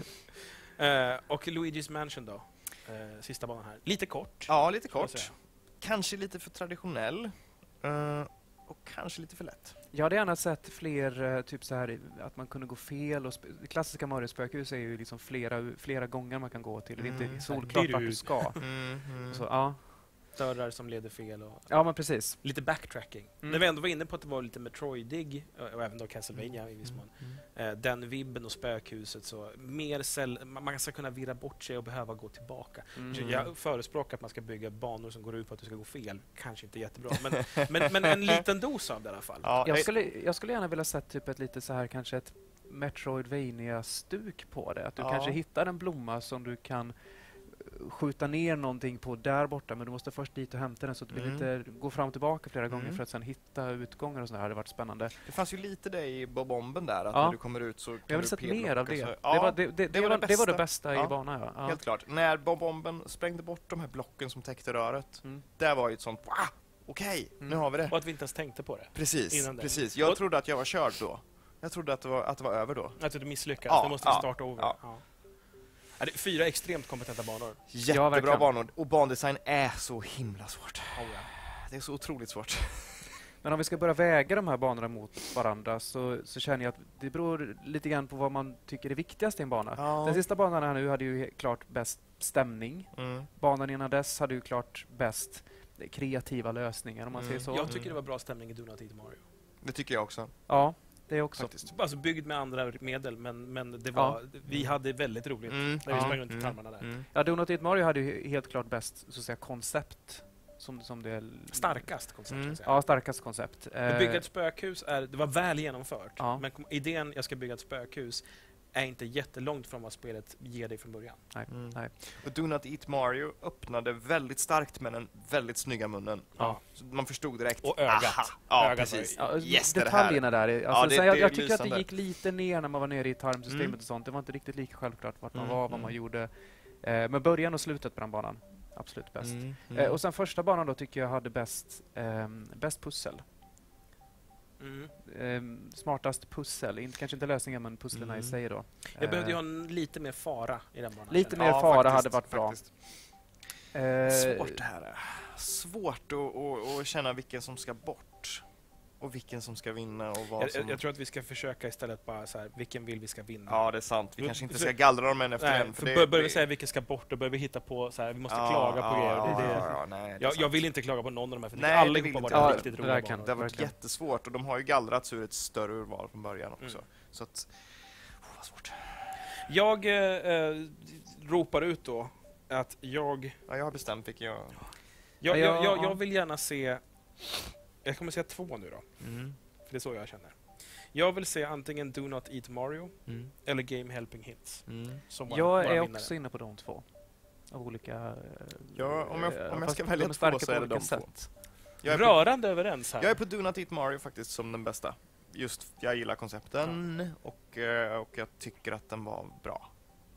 Ehm, och Luigi's Mansion då, Ehm, sista banan här. Lite kort. ja, lite får jag kort. säga. Kanske lite för traditionell. eh, och kanske lite för lätt. Jag hade gärna sett fler, eh, typ så här, att man kunde gå fel. Och sp- det klassiska Mario-spökhus är ju liksom flera, flera gånger man kan gå till. Det är Mm. inte solklart vart du ska. Mm, mm. Så, ja. dörrar som leder fel och Ja, men precis. lite backtracking. Mm. När vi ändå var inne på att det var lite Metroidig och även då Castlevania i viss mån. Eh, den vibben och spökhuset, så mer säll- man man ska kunna virra bort sig och behöva gå tillbaka. Mm. Jag förespråkar att man ska bygga banor som går ut på att du ska gå fel. Kanske inte jättebra, men, men, men en liten dos av det i alla fall. Ja, Jag jag- skulle, jag skulle gärna vilja se typ ett lite så här kanske ett Metroidvania-stuk på det. Att du Ja. kanske hittar en blomma som du kan eh, skjuta ner någonting på där borta, men du måste först dit och hämta den, så att du vill Mm. inte gå fram och tillbaka flera gånger Mm. för att sen hitta utgångar och sådär. Det hade varit spännande. Det fanns ju lite det i Bob-bomben där, att Ja. när du kommer ut så kan Jag vill du sett p-blocka mer av det. så- Det, Ja, var, det, det, det, var var, det det var det bästa. bästa Ja. i banan. Ja. Ja. helt klart. När Bob-bomben sprängde bort de här blocken som täckte röret, Mm. där var ju ett sånt, wow, okej, Mm. nu har vi det. Och att vi inte ens tänkte på det. Precis, innan det. precis. Jag Och- trodde att jag var körd då. Jag trodde att det var, att det var över då. Att du misslyckades. Ja, du måste ja, starta over. ja. Ja. Ja, det är fyra extremt kompetenta banor. Jättebra verkligen. banor. Och bandesign är så himla svårt. Oh, ja. Det är så otroligt svårt. Men om vi ska börja väga de här banorna mot varandra, så, så känner jag att det beror lite grann på vad man tycker är viktigast i en bana. Ja. Den sista banan här nu hade ju he- klart bäst stämning. Mm. Banan innan dess hade ju klart bäst kreativa lösningar, om man Mm. säger så. Jag tycker det var bra stämning i Do Not Eat Mario. Det tycker jag också. Ja, det är också. Faktiskt. Alltså byggd med andra medel, men, men det var, vi hade väldigt roligt Mm. när vi Ja. sprang runt i Mm. tarmarna där. Mm. Ja, Do Not Eat Mario hade ju helt klart bäst så att säga koncept. Som, som det är... Starkast koncept, Mm. ska jag säga. Ja, starkast koncept. Att Eh, bygga ett spökhus, är, det var väl genomfört. Ja. Men kom, idén jag ska bygga ett spökhus är inte jättelångt från vad spelet ger dig från början. nej, Mm. nej. Och Do Not Eat Mario öppnade väldigt starkt med den väldigt snygga munnen. Ja. Så man förstod direkt. Och ögat. Aha. Ja, Ögat precis. var Ja, Yes, det här. detaljerna där. är- Alltså, det- sen jag, det är jag tycker att det lysande. gick lite ner när man var nere i tarmsystemet Mm. och sånt. Det var inte riktigt lika självklart vart man Mm, var, vad mm. man gjorde. Eh, men början och slutet på den banan, absolut bäst. Mm. Eh, och sen första banan då tycker jag hade bäst, ehm, bäst pussel. Mm. Ehm, smartast pussel. Inte, kanske inte lösningen, men pusslen Mm. i sig då. Jag behövde ju Eh, ha en, lite mer fara i den banan. lite känner mer jag. fara faktiskt, hade varit bra. faktiskt. eh, Svårt det här. är. Svårt att, att, att känna vilken som ska bort. Och vilken som ska vinna och vad Jag, som... jag, jag tror att vi ska försöka istället bara så här, vilken vill vi ska vinna? Ja, det är sant. Vi För- kanske inte för- ska gallra dem en efter Nej, en. för det- bör, börjar vi det- säga vilken ska bort, då börjar vi hitta på så här, vi måste Ja, klaga på ja, grejer. ja, Det, det, ja, ja, nej, det är jag, sant. jag vill inte klaga på någon av de här, för Nej, nej, det allihopa vill har inte varit jag. riktigt Ja, roliga verkligen. banor. Det har varit Verkligen. jättesvårt och de har ju gallrats ur ett större urval från början också. Mm. Så att... Oh, vad svårt. Jag eh, eh, ropar ut då att jag, Ja, jag har bestämt vilken jag... jag, Ja, jag, jag, ja. jag vill gärna se, jag kommer säga två nu då, Mm. för det är så jag känner. Jag vill se antingen Do Not Eat Mario Mm. eller Game Helping Hints. Mm. Som våra- jag våra är vinnare. också inne på de två. Av olika... eh, Ja, om jag- eh, om jag fast ska de välja är två starka så på är det olika de två. sätt. Jag är, på, Rörande överens här. jag är på Do Not Eat Mario faktiskt som den bästa. Just, jag gillar koncepten och, eh, och jag tycker att den var bra.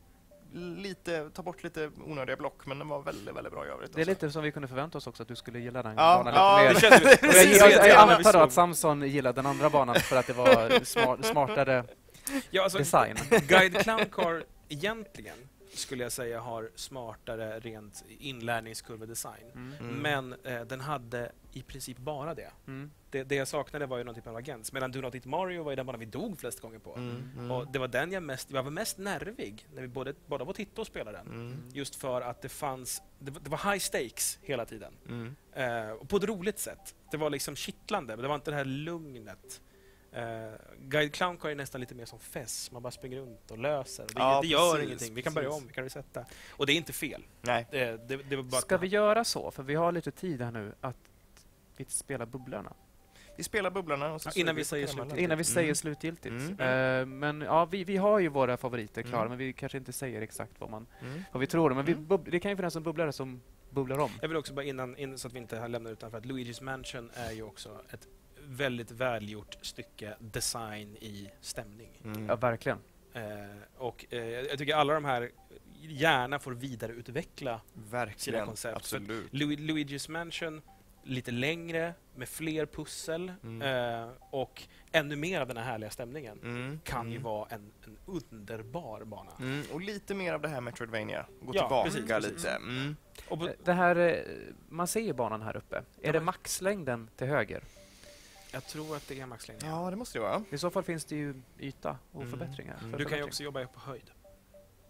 Lite, ta bort lite onödiga block, men den var väldigt, väldigt bra i övrigt. Det är också. lite som vi kunde förvänta oss också, att du skulle gilla den Ja, banan ja, lite det mer. känns, Och jag, Precis, jag, vet jag jag när antar då att Samson gillade den andra banan för att det var smart, smartare ja, alltså, design. Guide Clown Car egentligen skulle jag säga har smartare rent inlärningskurvedesign. Mm. Mm. Men eh, den hade i princip bara det. Mm. det. Det jag saknade var ju någon typ av agens. Medan Do Not Eat Mario var ju den banan vi dog flest gånger på. Mm. Mm. Och det var den jag mest, jag var mest nervig när vi både, båda var tittade och spelade den. Mm. Just för att det fanns, det var, det var high stakes hela tiden. Mm. Eh, och på ett roligt sätt. Det var liksom kittlande, men det var inte det här lugnet. Uh, Guide Clown Car är nästan lite mer som fest. Man bara springer runt och löser. Det, Ja, det gör precis, ingenting. Vi kan börja precis. om, vi kan resätta. Och det är inte fel. Nej. Det, det, det var bara Ska vi göra så, för vi har lite tid här nu, att vi spelar bubblorna. Vi spelar bubblorna och så Ja, ser innan vi på säger karamellerna. slutgiltigt. Innan vi säger Mm. slutgiltigt. Mm. Eh, men ja, vi, vi har ju våra favoriter klara, Mm. men vi kanske inte säger exakt vad, man, Mm. vad vi tror. Men vi, Mm. bub- det kan ju finnas en bubblare som bubblar om. Jag vill också bara innan, innan så att vi inte lämnar utanför att Luigi's Mansion är ju också ett väldigt välgjort stycke design i stämning. Mm. Ja, verkligen. Eh, och eh, jag tycker alla de här gärna får vidareutveckla sina Verkligen, koncept. absolut. Lu- Luigi's Mansion lite längre med fler pussel Mm. eh, och ännu mer av den här härliga stämningen. Mm. Kan ju Mm. vara en, en underbar bana. Mm. Och lite mer av det här Metroidvania. Gå Ja, tillbaka precis, precis. lite. Mm. Och på, Eh, Det här, eh, man ser ju banan här uppe. Är Ja, det men- maxlängden till höger? jag tror att det är maxlängden. Ja, det måste det vara. I så fall finns det ju yta och Mm. förbättringar. Mm. för Du kan ju förbättring. också jobba på höjd.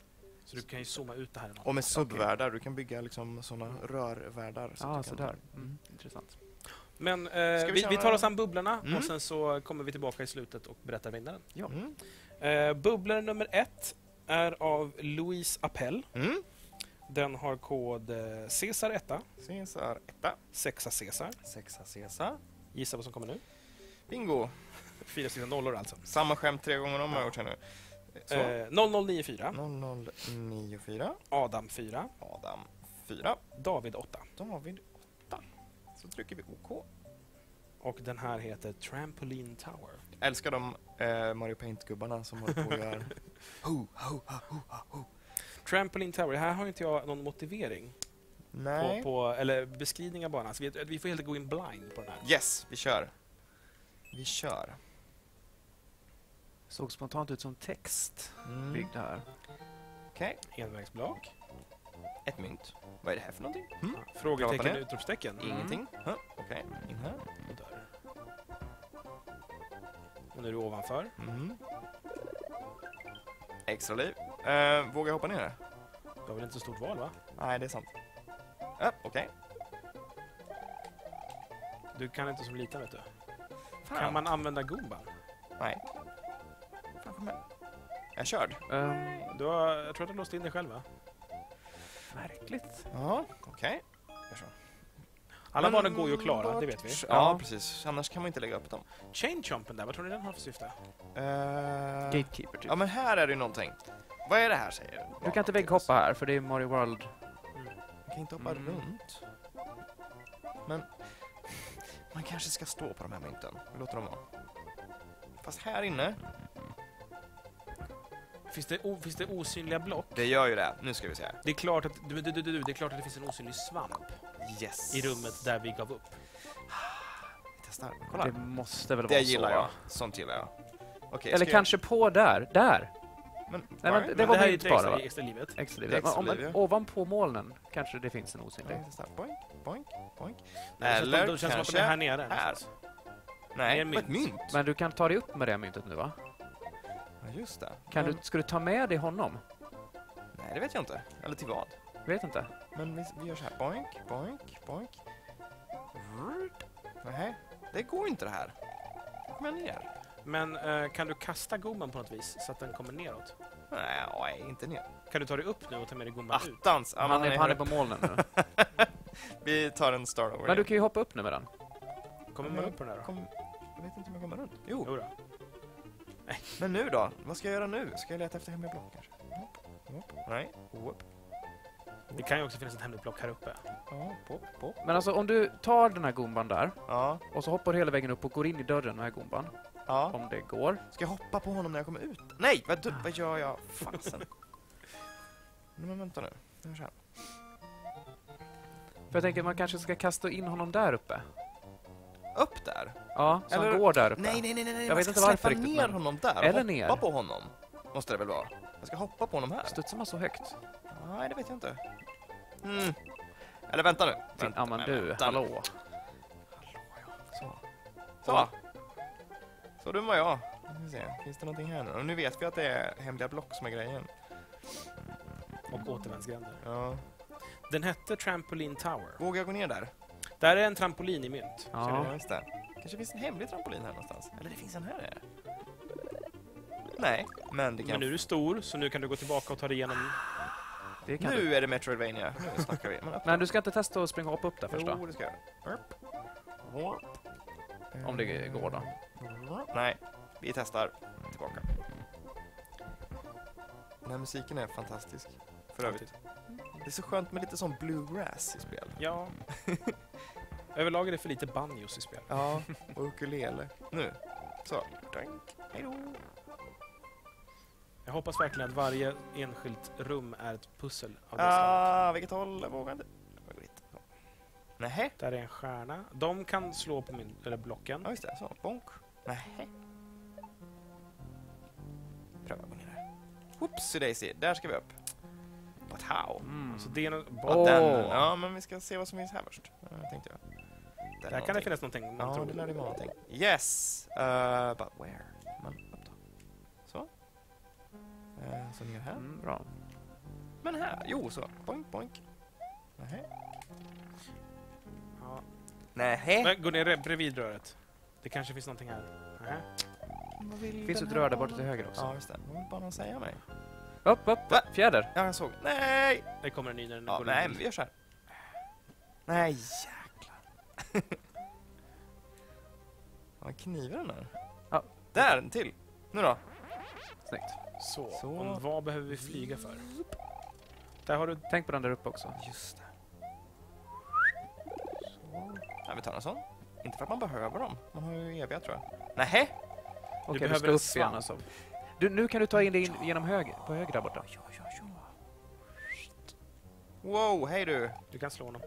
Så du kan ju zooma ut det här. Och med subvärldar, du kan bygga liksom såna rörvärldar. Så Ja, att du kan- sådär. Mm, intressant. Men eh, Ska vi vi, köra- vi tar oss an bubblorna Mm. och sen så kommer vi tillbaka i slutet och berättar vinnaren. Mm. Eh, bubblare nummer ett är av Louise Appel. Mm. Den har kod eh, Cesar ett, Caesar etta, sexa Cesar. sexa Caesar. Gissa vad som kommer nu? Bingo! Fyra stycken nollor alltså. Samma skämt tre gånger om har jag gjort här nu. Så. Eh, noll noll nio fyra, noll noll nio fyra, Adam fyra, Adam fyra, David åtta. David åtta. Så trycker vi OK. Och den här heter Trampoline Tower. Älskar de eh, Mario Paint-gubbarna som håller på och gör... ho, ho, ho, ho, ho. Trampoline Tower, här har inte jag någon motivering på, Nej. på, eller beskrivning av banan. Så vi, vi får helt gå in blind på den här. Yes, vi kör. Vi kör. Såg spontant ut som text Mm. byggd här. Okej, Envägsblock. ett mynt. Vad är det här för någonting? Mm. Frågetecken, Prata ner. utropstecken. Ingenting. Huh? Okej, in här. Och dörr. Och nu är du ovanför. Mm. Extra liv. Eh, vågar jag hoppa ner här? Du har väl inte så stort val, va? Nej, det är sant. Ja, okej. Du kan inte som liten, vet du. Fan. Kan man använda gumban? Nej. Fan, kom här. Jag är körd. Um, Du har, jag tror att du har låst in dig själv, va? märkligt. Ja, okej. Jag kör. Alla Men barnen går ju att klara, vart- det vet vi. Ja, Ja. precis. Annars kan man inte lägga upp dem. Chain jumpen där, vad tror ni den har för syfte? Uh, Gatekeeper typ. ja, men här är det ju någonting. Vad är det här, säger du? Du kan inte vägghoppa här, för det är Mario World. Man kan inte hoppa Mm. runt. Men man kanske ska stå på de här mynten. Vi låter dem vara. Fast här inne, Finns det, o, finns det osynliga block? det gör ju det. Nu ska vi se här. Det är klart att, du, du, du, du, det är klart att det finns en osynlig svamp Yes. i rummet där vi gav upp. Vi testar. Kolla. Det måste väl Det vara gillar så. jag. Sånt gillar jag. Okej, Eller ska kanske på där. Där! Jag... Men, Nej, var men det? det var det här är mynt ju bara, extra, va? extra livet. Extra liv. Det är extra Men om, liv, ja. ovanpå molnen kanske det finns en osynlig. Ja, testa. Boink, boink, boink. Nej, Eller det känns som att kanske de är här nere. här. någonstans. Nej, Det det är är ett mynt. Men du kan ta dig upp med det myntet nu, va? Ja, just det. Kan men, du, ska du ta med dig honom? Nej, det vet jag inte. Eller till vad? Vet inte. Men vi, vi gör så här. Boink, boink, boink. Nej, det går inte det här. Kom jag ner? Men eh, kan du kasta gumman på något vis så att den kommer neråt? Nej, nej, inte ner. Kan du ta dig upp nu och ta med dig gumman ut? Attans! Ja, Han men är, nej, han är hörru. på molnen nu. Vi tar en start over. Men du kan ju hoppa upp nu med den. Kommer man upp på den här då? Kom, jag vet inte om jag kommer runt. Jo, Jo då. men nu då? Vad ska jag göra nu? Ska jag leta efter hemliga block kanske? Hopp, hopp. Nej, hopp. Det kan ju också finnas ett hemligt block här uppe. Ja, pop, pop. Men alltså om du tar den här gumban där Ja, och så hoppar du hela vägen upp och går in i dörren med den här gumban. ja. Om det går. Ska jag hoppa på honom när jag kommer ut? Nej, vad, du, vad gör jag? Fasen. Nej, men vänta nu. Jag gör så här. För jag tänker att man kanske ska kasta in honom där uppe. Upp där? Ja, så Eller- han går där uppe. Nej, nej, nej, nej. Jag man vet ska inte varför släppa riktigt, ner men- honom där. Eller hoppa ner. på honom. Måste det väl vara? Jag ska hoppa på honom här. Studsar man så högt? Nej, det vet jag inte. Mm. Eller vänta nu. Vänta, Ja men nej, du, vänta nu. hallå. Så. Så. Så dum var jag. Nu ska vi se. Finns det någonting här nu? Och nu vet vi att det är hemliga block som är grejen. Och återvändsgränder. Ja. Den hette Trampoline Tower. Vågar jag gå ner där? Där är en trampolin i mynt. Ja. Ser Ja, du? just det. Kanske finns en hemlig trampolin här någonstans. Eller det finns en här. Är. Nej, men det kan... Men nu är du stor, så nu kan du gå tillbaka och ta dig igenom... Det kan du. Nu är det Metroidvania. Nu snackar vi. Men, öppna. Men du ska inte testa att springa och hoppa upp där först Jo, då? det ska jag. Upp. Upp. Om det går då. Nej, vi testar. Tillbaka. Den här musiken är fantastisk. För övrigt. Det är så skönt med lite sån bluegrass i spel. Ja. Överlag är det för lite banjos i spel. Ja, och ukulele. Nu. Så. Dank. Hej då. Jag hoppas verkligen att varje enskilt rum är ett pussel av det slaget. Ah, vilket håll? Jag vågar inte. Jag går hit. Så. Nähä. Där är en stjärna. De kan slå på min, eller blocken. Ja, just det. Så. Bonk. Nähä. Pröva gå ner där. Whoopsie daisy. Där ska vi upp. But how? Mm. Så det är no- Ja, Åh. den. Ja, men vi ska se vad som finns här först. Ja, tänkte jag. Där, Där kan det finnas någonting man Ja, tror. det lär det vara någonting. Yes! Uh, but where? Men upp då. Så. Uh, så ner här. Mm, bra. med den här? Jo, så. Boink, boink. Nähä. Ja. Nähä. Men gå ner bredvid röret. Det kanske finns någonting här. Nähä. Det finns ett rör där borta till höger också. Ja, just det. Vad vill bara säga mig? Upp, upp, Va? upp. Fjäder. Ja, jag såg. Nej! Det kommer en ny när den Ja, går nej, ner. men vi gör så här. Nej, jäklar. Vad kniver den där? Ja. Där, en till. Nu då? Snyggt. Så, Så. Om vad behöver vi flyga för? Där har du... Tänk på den där uppe också. Just det. Så. Ja, vi tar en sån. Inte för att man behöver dem. Man har ju eviga, tror jag. Nähä? Okej, du, behöver ska en upp svamp. igen alltså. Du, nu kan du ta in det in genom höger, på höger där borta. Ja, ja, ja. Wow, hej du. Du kan slå honom.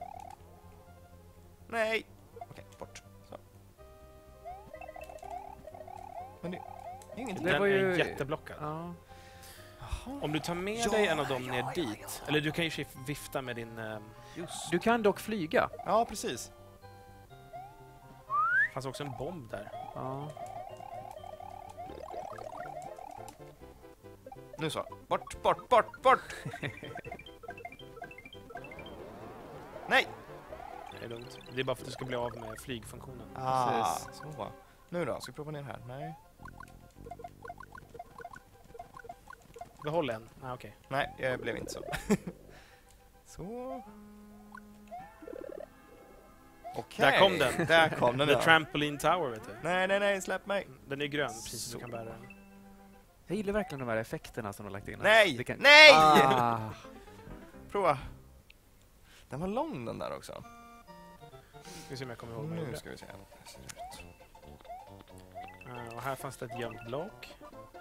Nej. Okej, bort. Så. Men det, det är ingenting. Det Den var ju- är jätteblockad. Ja. Jaha. Om du tar med Ja, dig en av dem ja, ner ja, dit, ja. eller du kan ju vifta med din... Eh, Just. Du kan dock flyga. Ja, precis. det fanns också en bomb där. Ja. Nu så. Bort, bort, bort, bort! Nej! Det är lugnt. Det är bara för att du ska bli av med flygfunktionen. Ah, Precis. så. Nu då, ska vi prova ner här? Nej. Behåll en. Ah, okej. Nej, jag blev inte så. Så. Okej. Där kom den. Där kom den, The ja. Trampoline Tower, vet du. Nej, nej, nej, släpp mig. Den är grön, precis som Så. du kan bära den. Jag gillar verkligen de här effekterna som de har lagt in. Nej! Det kan- Nej! Ah. Prova. Den var lång den där också. Ska vi se om jag kommer ihåg vad jag Nu gjorde. ska vi se hur det ser ut. Eh, och här fanns det ett gömt block.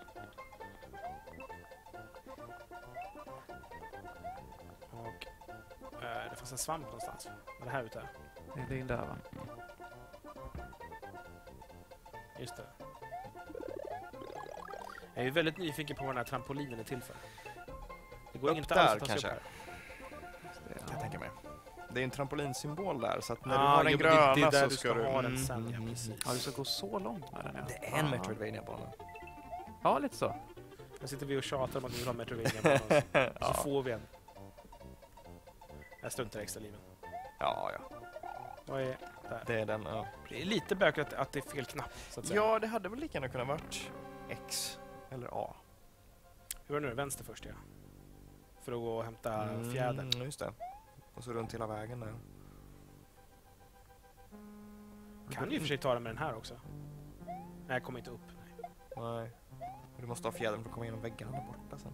Och eh, det fanns en svamp någonstans. Var det här ute? Det är in där va? Just det. Jag är väldigt nyfiken på vad den här trampolinen är till för. Det går Upp inte där, alls att ta sig kanske. upp här. Kan jag tänka mig. Det är en trampolinsymbol där, så att när Ah, du har den jo, men det- det är gröna där så du ska ska du... ha den Mm, sen, ja, mm, precis. Ja, du ska gå så långt med den ja. Det är en Ah. Metroidvania-bana. Ja, lite så. Nu sitter vi och tjatar om att vi vill ha Metroidvania på oss. Så Ja. får vi en. Jag struntar i extra liven. Ja, ja. Vad är där? Det är den, ja. Det är lite bökigt att, att det är fel knapp, så att säga. Ja, det hade väl lika gärna kunnat varit X eller A. Hur var det nu? Vänster först, ja. För att gå och hämta fjädern. Mm, just det. Och så runt hela vägen där. Kan ju i och för sig ta den med den här också. Nej, jag kommer inte upp. Nej. Nej. Du måste ha fjädern för att komma igenom väggarna där borta sen.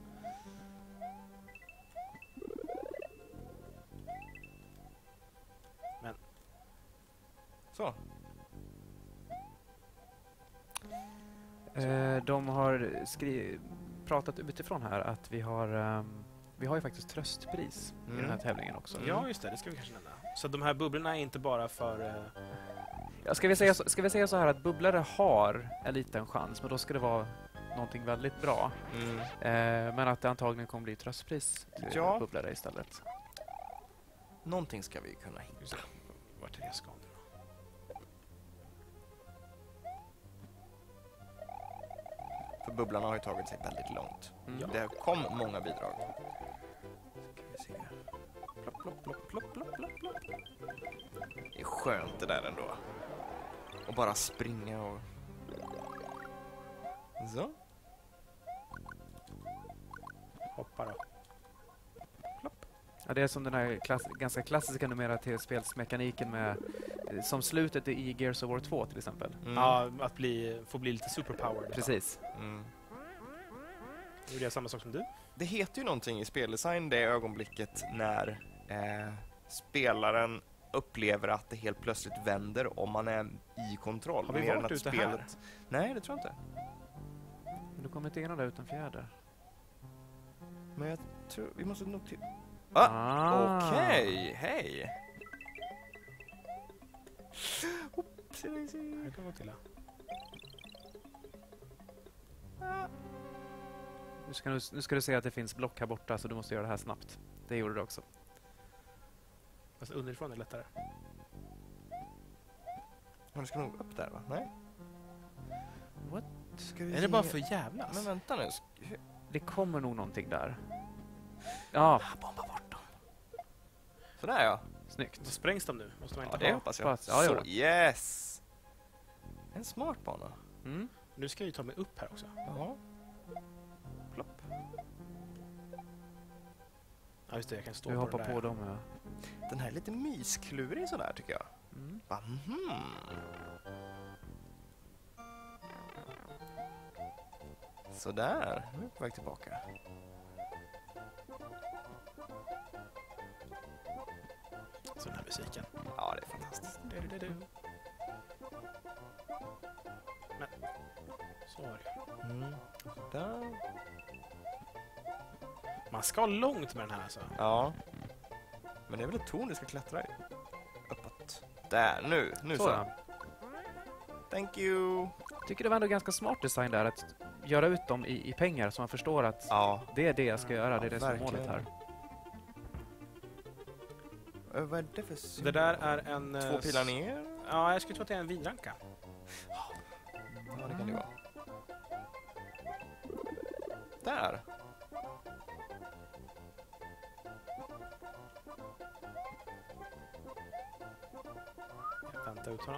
Men. Så. Eh, de har skri- pratat utifrån här att vi har ehm, vi har ju faktiskt tröstpris i Mm. den här tävlingen också. Mm. Ja, just det. Det ska vi kanske nämna. Så de här bubblorna är inte bara för... Eh, Ja, ska, vi säga så, ska vi säga så här att bubblare har en liten chans, men då ska det vara någonting väldigt bra. Mm. Eh, men att det antagligen kommer bli tröstpris till Ja. bubblare istället. Någonting ska vi kunna hitta. just det. Vart är det jag ska nu då? För bubblarna har ju tagit sig väldigt långt. Mm. Ja. Det kom många bidrag. Ska vi se. Plopp, plopp, plopp, plopp, plopp, plopp, plopp. Det är skönt det där ändå. Och bara springa och... Så. Hoppa då. Ja, det är som den här klass- ganska klassiska numera till spelsmekaniken med eh, som slutet i Gears of War två till exempel. Mm. Ja, att bli, få bli lite superpowered. Precis. Mm. Nu gjorde jag samma sak som du. Det heter ju någonting i speldesign det ögonblicket när eh, spelaren upplever att det helt plötsligt vänder om man är i kontroll. Har vi mer än varit att ute spelet... här? Nej, det tror jag inte. Men du kommer inte igenom där utan fjäder. Men jag tror... Vi måste nog till... Ah, okej, hej! Det kan gå till. Ah. Nu ska, du, nu ska du se att det finns block här borta, så du måste göra det här snabbt. Det gjorde du också. Fast underifrån är lättare. Men du ska nog upp där, va? Nej? What? Ska vi Är det bara för jävlas? Men vänta nu. Sk- Det kommer nog någonting där. Ja, Bomba bort dem. Sådär ja. snyggt. Då sprängs de nu. Måste man Ja, inte det ha. hoppas jag. Fast- ja, det gör Så, det. yes! En smart bana. Mm. Nu ska jag ju ta mig upp här också. Ja. Plopp. Ja, just det. Jag kan stå Vi på hoppar det där. på dem. Ja. Den här är lite mysklurig sådär tycker jag. Mm. Bara, mhm. Sådär, nu är vi på väg tillbaka. Så den här musiken. Ja, det är fantastiskt. Du, du, du. Men, så var det. Mm. Där. Man ska långt med den här alltså. Ja. Men det är väl ett torn du ska klättra i? Uppåt. Där, nu. Nu så. Så, ja. Thank you. Tycker det var ändå ganska smart design där att göra ut dem i, i pengar så man förstår att Ja. det är det jag ska göra, det är Ja, det som är verkligen. målet här. Ö, Vad är det för symbol? Det där är en... eh, Två pilar ner? Ja, jag skulle tro att det är en vinranka. Ja, det kan det vara. Där. Jag väntar ut honom.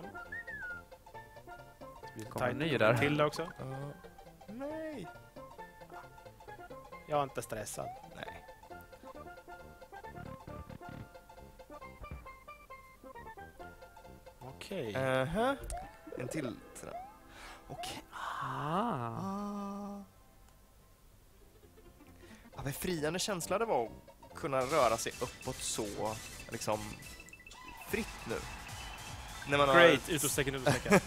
Det Kommer en ny tajt där. till också. Uh, nej. Jag är inte stressad. Nej. Okej. Uh-huh. En till. Okej. Ah. Ah. Ja, befriande känsla det var att kunna röra sig uppåt så liksom fritt nu. När man Great! Utropstecken, utropstecken.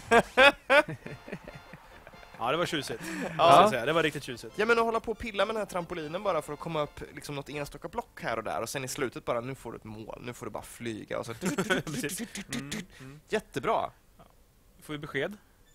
Ja, det var tjusigt. Ja. Ja. Säga. Det var riktigt tjusigt. Ja, men att hålla på och pilla med den här trampolinen bara för att komma upp liksom något enstaka block här och där och sen i slutet bara, nu får du ett mål, nu får du bara flyga och så. Precis. Mm, mm. Jättebra! Får vi besked?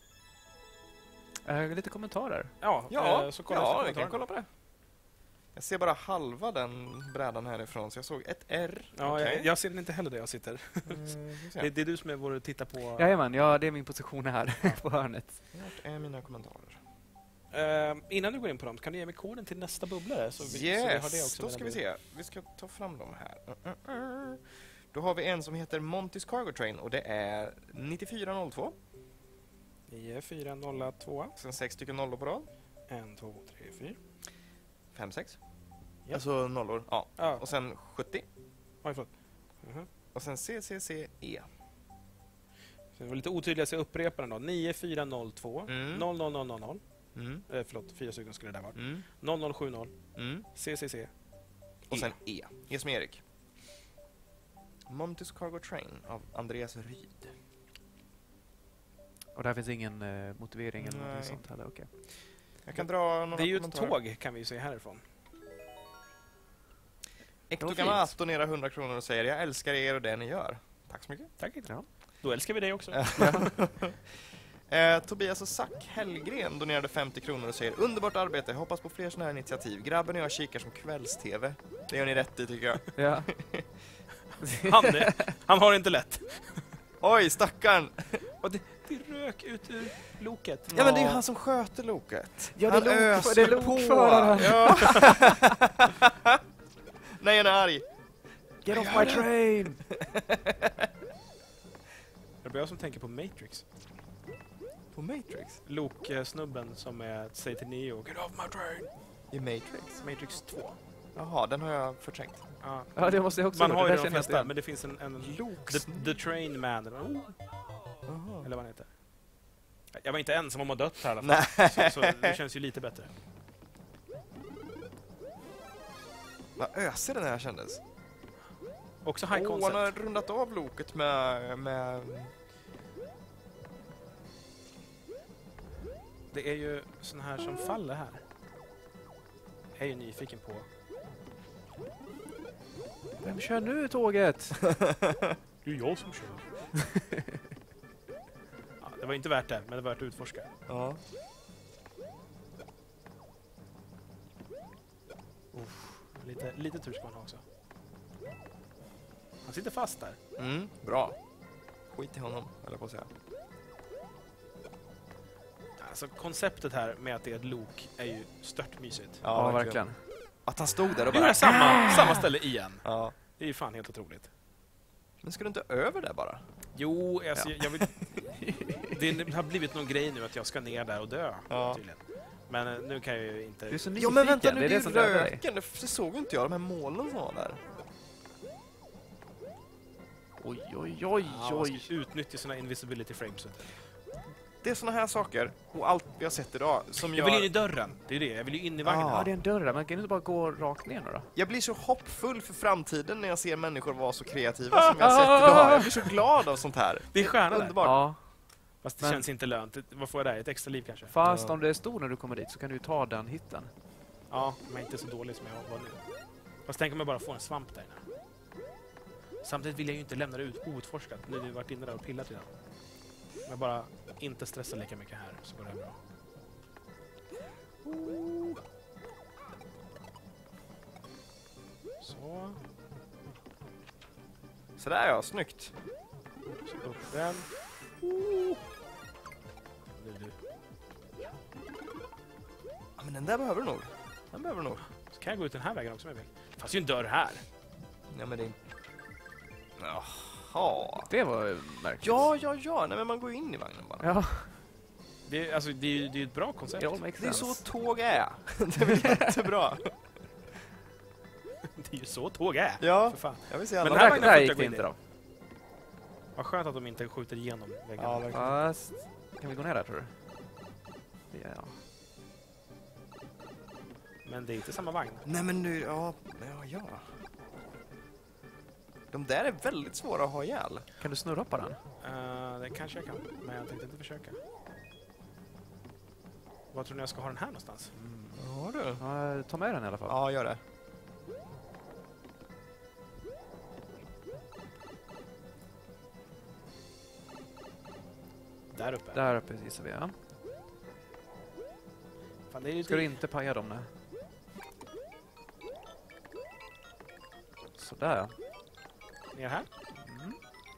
Äh, lite kommentarer. Ja, Ja, eh, så kolla ja efter vi kan kommentarerna. kolla på det. Jag ser bara halva den brädan härifrån, så jag såg ett R. Ja, Okej. jag, jag ser den inte heller där jag sitter. Mm, ska vi se. Det, det är du som är vår titta på... Jajamän, ja, det är min position här på hörnet. Vart är mina kommentarer? Eh, innan du går in på dem, kan du ge mig koden till nästa bubblare? Så vi, så vi har Yes, det också då medan ska vi se. Vi ska ta fram dem här. Uh, uh, uh. Då har vi en som heter Monty's Cargo Train och det är nittiofyra noll två. nio fyra noll två. Sen sex stycken nollor på rad. ett, två, tre, fyra. fem sex. Ja. Alltså nollor. Ja. Ja, Och sen sjuttio. oj, förlåt. Mhm. Och sen C C C E. Så det var lite otydligt, så jag upprepar den då. nio fyra noll två. Mm. noll noll noll noll noll. Mm. Eh, förlåt, fyra stycken skulle det där vara. Mm. noll noll sju noll. Mm. C C C. Och sen E. E som Erik. Monty's Cargo Train av Andreas Ryd. Och där finns ingen eh, motivering eller Nej. något sånt heller, okej. Jag kan dra några Det är ju ett kommentarer. tåg, kan vi ju se härifrån. Ektogamato donerar hundra kronor och säger jag älskar er och det ni gör. Tack så mycket. Tack. Ja. Då älskar vi dig också. eh, Tobias och Zack Hellgren donerade femtio kronor och säger underbart arbete, jag hoppas på fler sådana här initiativ. Grabben och jag kikar som kvälls-tv. Det gör ni rätt i tycker jag. Ja. Han, är, han har det inte lätt. Oj, stackarn! Och det, det rök ut ur loket. Ja, men det är ju han som sköter loket. Ja, det han är lok- öser det är på. lokföraren. Ja. Nej, han är arg. Get off my train! Det blir jag som tänker på Matrix. På Matrix? Lok-snubben som är, säger till Neo, get off my train. I Matrix? Matrix två. Jaha, den har jag förträngt. Ja. Ja, det måste jag också Man gjort. har ju Det de där känner jag flesta, igen. men det finns en, en Lok? the, the Train Man, eller, oh, Jaha. eller vad han heter. Jag var inte ensam om att dött här i alla Nej. fall, så, så det känns ju lite bättre. Vad ösig den här kändes. Också high Åh, concept. han har rundat av loket med... med... Det är ju sån här som faller här. Jag är ju nyfiken på. Vem kör nu tåget? Det är jag som kör. Ja, det var inte värt det, men det var värt att utforska. Ja. Uff, lite, lite tur ska man ha också. Han sitter fast där. Mm, bra. Skit i honom, eller på att säga. Alltså konceptet här med att det är ett lok är ju stört mysigt. Ja, verkligen. Att han stod där och Vi bara... är samma, samma ställe igen. Ja. Det är ju fan helt otroligt. Men ska du inte över där bara? Jo, alltså, Ja. jag vill... det har blivit någon grej nu att jag ska ner där och dö, Ja. tydligen. Men eh, nu kan jag ju inte... Du är så Ja nyfiken. men vänta nu, det är det är det som dödar dig. röken. Det det såg ju inte jag, de här molnen som var där. Oj, oj, oj, Ja, man oj. ska utnyttja sina invisibility frames. Det är såna här saker, och allt vi har sett idag, som Jag gör... vill in i dörren, det är det. Jag vill ju in i vagnen. Ja, det är en dörr där. Man kan inte bara gå rakt ner nu då? Jag blir så hoppfull för framtiden när jag ser människor vara så kreativa som jag har sett idag. Jag blir så glad av sånt här. Det är stjärna där. Underbart. Ja. Fast det Men- känns inte lönt. Vad får jag där? Ett extra liv kanske? Fast Ja. om det är stor när du kommer dit så kan du ju ta den hitten. Ja, men inte så dålig som jag var nu. Fast tänk om jag bara får en svamp där inne. Samtidigt vill jag ju inte lämna det ut outforskat. Nu har vi varit inne där och pillat redan. Om jag bara inte stressar lika mycket här så går det bra. Så. Sådär ja, snyggt. Så upp den. Nu, du. Ja, men den där behöver du nog. Den behöver du nog. Så kan jag gå ut den här vägen också om jag vill. Det fanns ju en dörr här. Ja, men det är... Jaha. Det var ju märkligt. Ja, ja, ja. Nej, men man går ju in i vagnen bara. Ja, Det är, alltså, det är ju det är ett bra koncept. it all makes Det är så sense. tåg är. Det är väl jättebra. Det är ju så tåg är. Ja, För fan. jag vill se Men alla. den här Där, vagnen där får gick jag gå det in inte i. då. Vad skönt att de inte skjuter igenom väggen. Ja, verkligen. Fast... Kan vi gå ner där tror du? Ja. Men det är inte samma vagn. Nej, men nu... Ja, ja, ja. De där är väldigt svåra att ha ihjäl. Kan du snurra på den? Uh, det kanske jag kan, men jag tänkte inte försöka. Vad tror ni jag ska ha den här någonstans? Ja, du. Ja, ta med den i alla fall. Ja, gör det. Där uppe. Där uppe gissar vi, ja. Fan, det är ju Ska du inte paja dem nu? Sådär. ner här. Mm.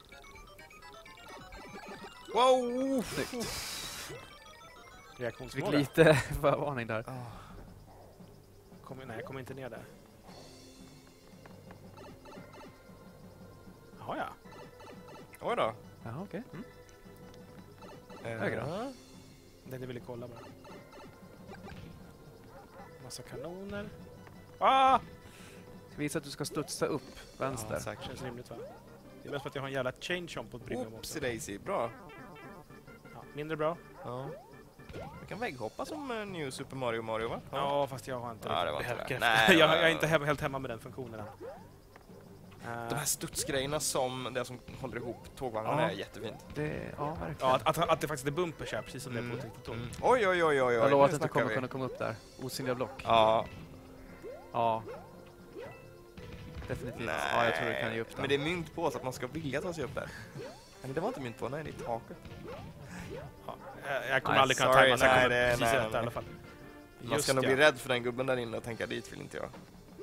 Wow! Snyggt. Fick Reaktionsförmåga. lite förvarning där. Ah. Kommer, nej, jag kommer inte ner där. Jaha, ja. Oj då. Jaha, okej. Mm. Eh, Höger då? Det jag ville kolla bara. Massa kanoner. Ah! Ska visa att du ska studsa upp vänster. Ja, säkert. Känns rimligt, va? Det är mest för att jag har en jävla change on på ett bry mig om också. Oopsie daisy, bra. Ja, mindre bra. Ja. Du kan vägghoppa som uh, New Super Mario Mario, va? Ja, fast jag har inte Ja, det var riktigt inte det. behövt- Nej, jag, ja, jag är ja. inte he- helt hemma med den funktionen än. De här studsgrejerna som det som håller ihop tågvagnarna Ja. är jättefint. Det, ja, verkligen. Ja, att, att, att det faktiskt är bumpers här, precis som det är på ett riktigt tåg. Mm. Oj, oj, oj, oj, oj. Jag lovar att nu du inte snackar kommer vi. kunna komma upp där. Osynliga block. Ja, Ja. Definitivt. nej. Ja, jag tror du kan ge upp den. Men det är mynt på så att man ska vilja ta sig upp där. Nej, det var inte mynt på, nej, det är taket. Ja, jag- jag kommer Nej, aldrig kunna sorry, tajma, så jag nej, kommer det- precis nej, rätt i nej. alla fall. Man Just ska nog ja. bli rädd för den gubben där inne och tänka, dit vill inte jag.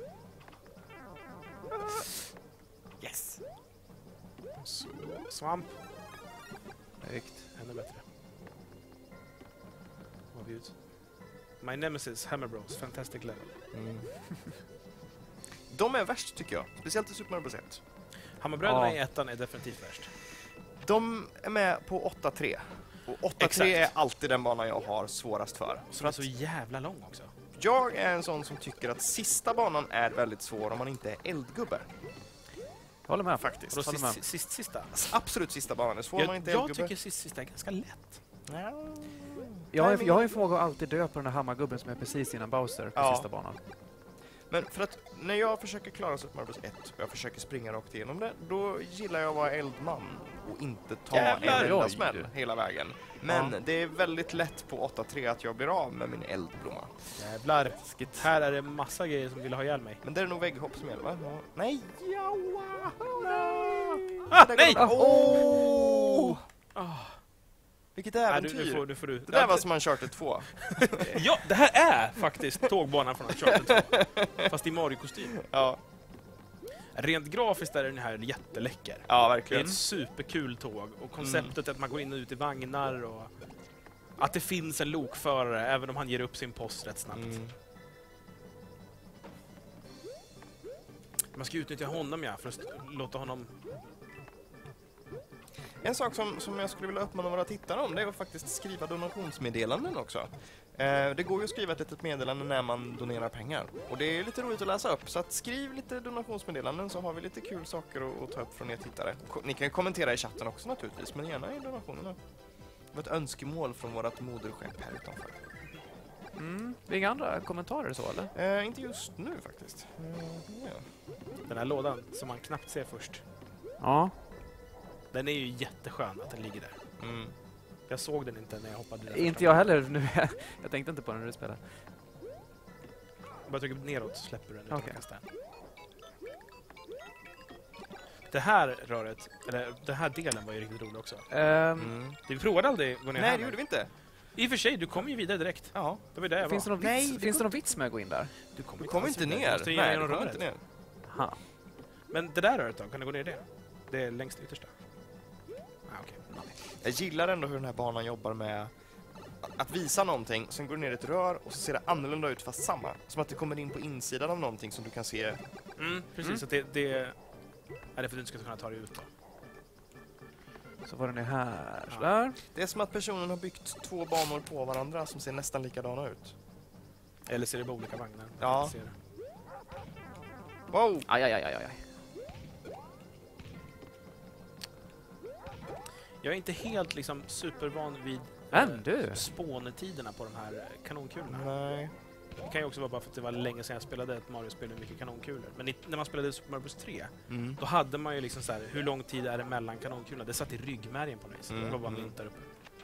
Yes! Så, svamp, Snyggt. ännu bättre. Vad har vi ut? My Nemesis, Hammer Bros, Fantastic Level. Mm. De är värst tycker jag, speciellt i Super Mario Bros ett. Hammarbröderna Ja. i ettan är definitivt värst. De är med på åtta tre. Och åtta tre är Exakt. alltid den bana jag har svårast för. Som är så jävla lång också. Jag är en sån som tycker att sista banan är väldigt svår om man inte är eldgubbe. Jag håller med. Faktiskt. Och då Håller med. sist, sist, sista. Absolut sista banan är svår om man Jag, inte är jag eldgubbe. tycker sist, sista är ganska lätt. Ja. Jag har, Timing. jag har en förmåga att alltid dö på den här hammargubben som är precis innan Bowser på Ja. sista banan. Men för att när jag försöker klara Super Mario Bros ett och jag försöker springa rakt igenom det, då gillar jag att vara eldman och inte ta Jävlar! en enda Oj, smäll du. hela vägen. Men Ja. det är väldigt lätt på åtta tre att jag blir av med min eldblomma. Jävlar. Här är det massa grejer som vill ha ihjäl mig. Men det är nog vägghopp som gäller, va? Ja. Nej! Jaua! Ah, Där nej! går det. Åh! Ah. Vilket Nej, du, äventyr! nu får, nu får du. Det där var som Uncharted två. Ja, det här är faktiskt tågbanan från Uncharted två. Fast i Mario-kostym. Ja, Rent grafiskt är den här jätteläcker. ja Det är verkligen. ett superkul tåg. Och konceptet är att man går in och ut i vagnar och att det finns en lokförare även om han ger upp sin post rätt snabbt. Mm. Man ska utnyttja honom, ja, för att låta honom... En sak som, som jag skulle vilja uppmana våra tittare om, det är att faktiskt skriva donationsmeddelanden också. Eh, det går ju att skriva ett litet meddelande när man donerar pengar. Och det är lite roligt att läsa upp, så att skriv lite donationsmeddelanden så har vi lite kul saker att, att ta upp från er tittare. Ko- ni kan ju kommentera i chatten också naturligtvis, men gärna i donationerna. Det var ett önskemål från vårt moderskepp här utanför. Mm. Inga andra kommentarer så, eller? Eh, inte just nu faktiskt. Eh, ja. Den här lådan som man knappt ser först. Ja. Den är ju jätteskön att den ligger där. Mm. Jag såg den inte när jag hoppade där. Inte jag heller nu. Jag tänkte inte på den när du spelade. Bara trycker neråt så släpper du den utan Okej. att kasta den. Det här röret, eller den här delen var ju riktigt rolig också. Ehm, Mm. Vi provade aldrig att gå ner Nej, här. det gjorde vi inte. I och för sig, du kom ju vidare direkt. Ja. Det var där jag finns det var. någon vits, Nej, det finns det går- någon vits med att gå in där? Du kom, Du kom alls inte vidare. Du ner. måste Nej, Nej, du kom röret. inte ner. Ha. Men det där röret då, kan du gå ner i det? Det är längst yttersta. Ah, okej. Jag gillar ändå hur den här banan jobbar med att visa någonting, sen går du ner i ett rör och så ser det annorlunda ut fast samma. Som att det kommer in på insidan av någonting som du kan se. Mm, precis. Mm. Så det, det är det för att du inte ska kunna ta dig ut då. Så var den är här. Ja. Sådär. Det är som att personen har byggt två banor på varandra som ser nästan likadana ut. Eller ser det på olika vagnar. Ja. Ser det. Wow! Aj, aj, aj, aj, aj. Jag är inte helt liksom supervan vid Men du! spånetiderna på de här kanonkulorna. Nej. Det kan ju också vara bara för att det var länge sedan jag spelade ett Mario-spel med mycket kanonkulor. Men i, när man spelade Super Mario Bros tre, Mm. då hade man ju liksom så här, hur lång tid är det mellan kanonkulorna? Det satt i ryggmärgen på mig, så Mm, det var bara mm. mynt där uppe.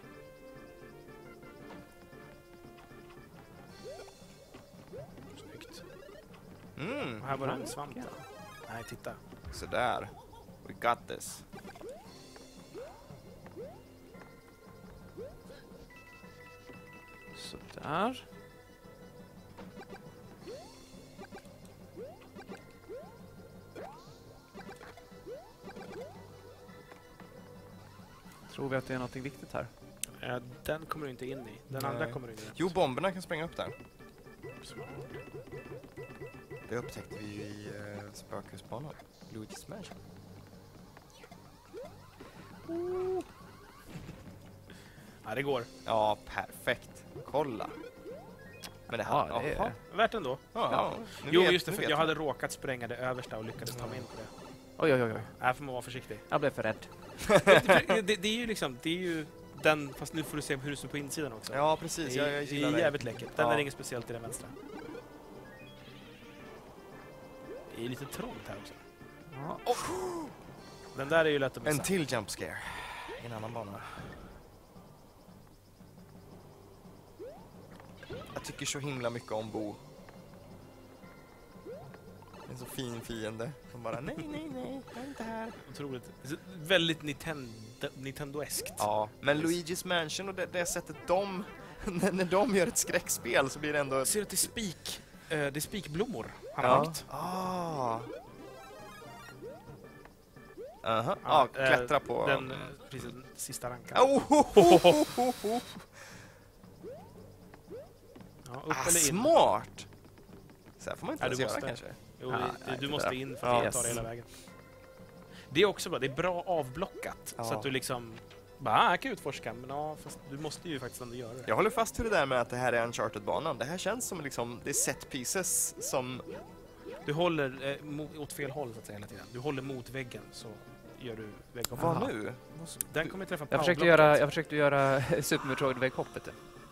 Snyggt. Mm. Och här var det en svamp. Då. Nej, titta. Sådär. We got this. Sådär. Tror vi att det är något viktigt här? Eh, den kommer du inte in i. Den Nej. andra kommer du in i. Jo, bomberna kan spränga upp där. Smart. Det upptäckte vi ju i uh, spökhusbanan. Luigi's Mansion. Ja, det går. Ja, perfekt. Kolla. Men det här... Ja, det är- jaha. Värt ändå. Ja, Ja. nu Jo, vet- just det, nu för vet jag vi. hade råkat spränga det översta och lyckades ta mig in på det. Oj, oj, oj, oj. Här får man vara försiktig. Jag blev för rädd. det, det, det är ju liksom, det är ju den, fast nu får du se hur det ser på insidan också. Ja, precis. det Jag, är, jag det gillar är det. jävligt läckert. Den Ja. är inget speciellt i den vänstra. Det är lite trångt här också. Ja. Den där är ju lätt att En missa. till jump scare. I en annan bana. Jag tycker så himla mycket om Bo. En så fin fiende som bara nej, nej, nej, jag är inte här. Otroligt. Så väldigt Nintendo, Nintendo-eskt. Ja, men Luigi's Mansion och det, det sättet de, när när de gör ett skräckspel så blir det ändå... Ser du att det är spik? Eh, det är spikblommor han har Ja. lagt. Ah. Aha. Ja, Ja, eh, klättra på... Den, eh, precis, den sista rankan. Oh, ho, ho, ho, ho, ho. Ja, upp Ah, eller in. smart! Så här får man inte Ja, ens du göra måste. kanske. Jo, Ja, det, nej, du det måste där. in för Ja, att yes. ta dig hela vägen. Det är också bra. Det är bra avblockat. Ja. Så att du liksom... Bara, ah, jag kan utforska. Men ja, fast du måste ju faktiskt ändå göra det. Jag håller fast vid det där med att det här är Uncharted-banan. Det här känns som liksom, det är set pieces som... Du håller eh, mo- åt fel håll så att säga hela tiden. Du håller mot väggen så gör du vägghoppet. Vad Aha. nu? Den kommer träffa Jag försökte powerblocket. göra, jag försökte göra Super Metroid-vägghoppet.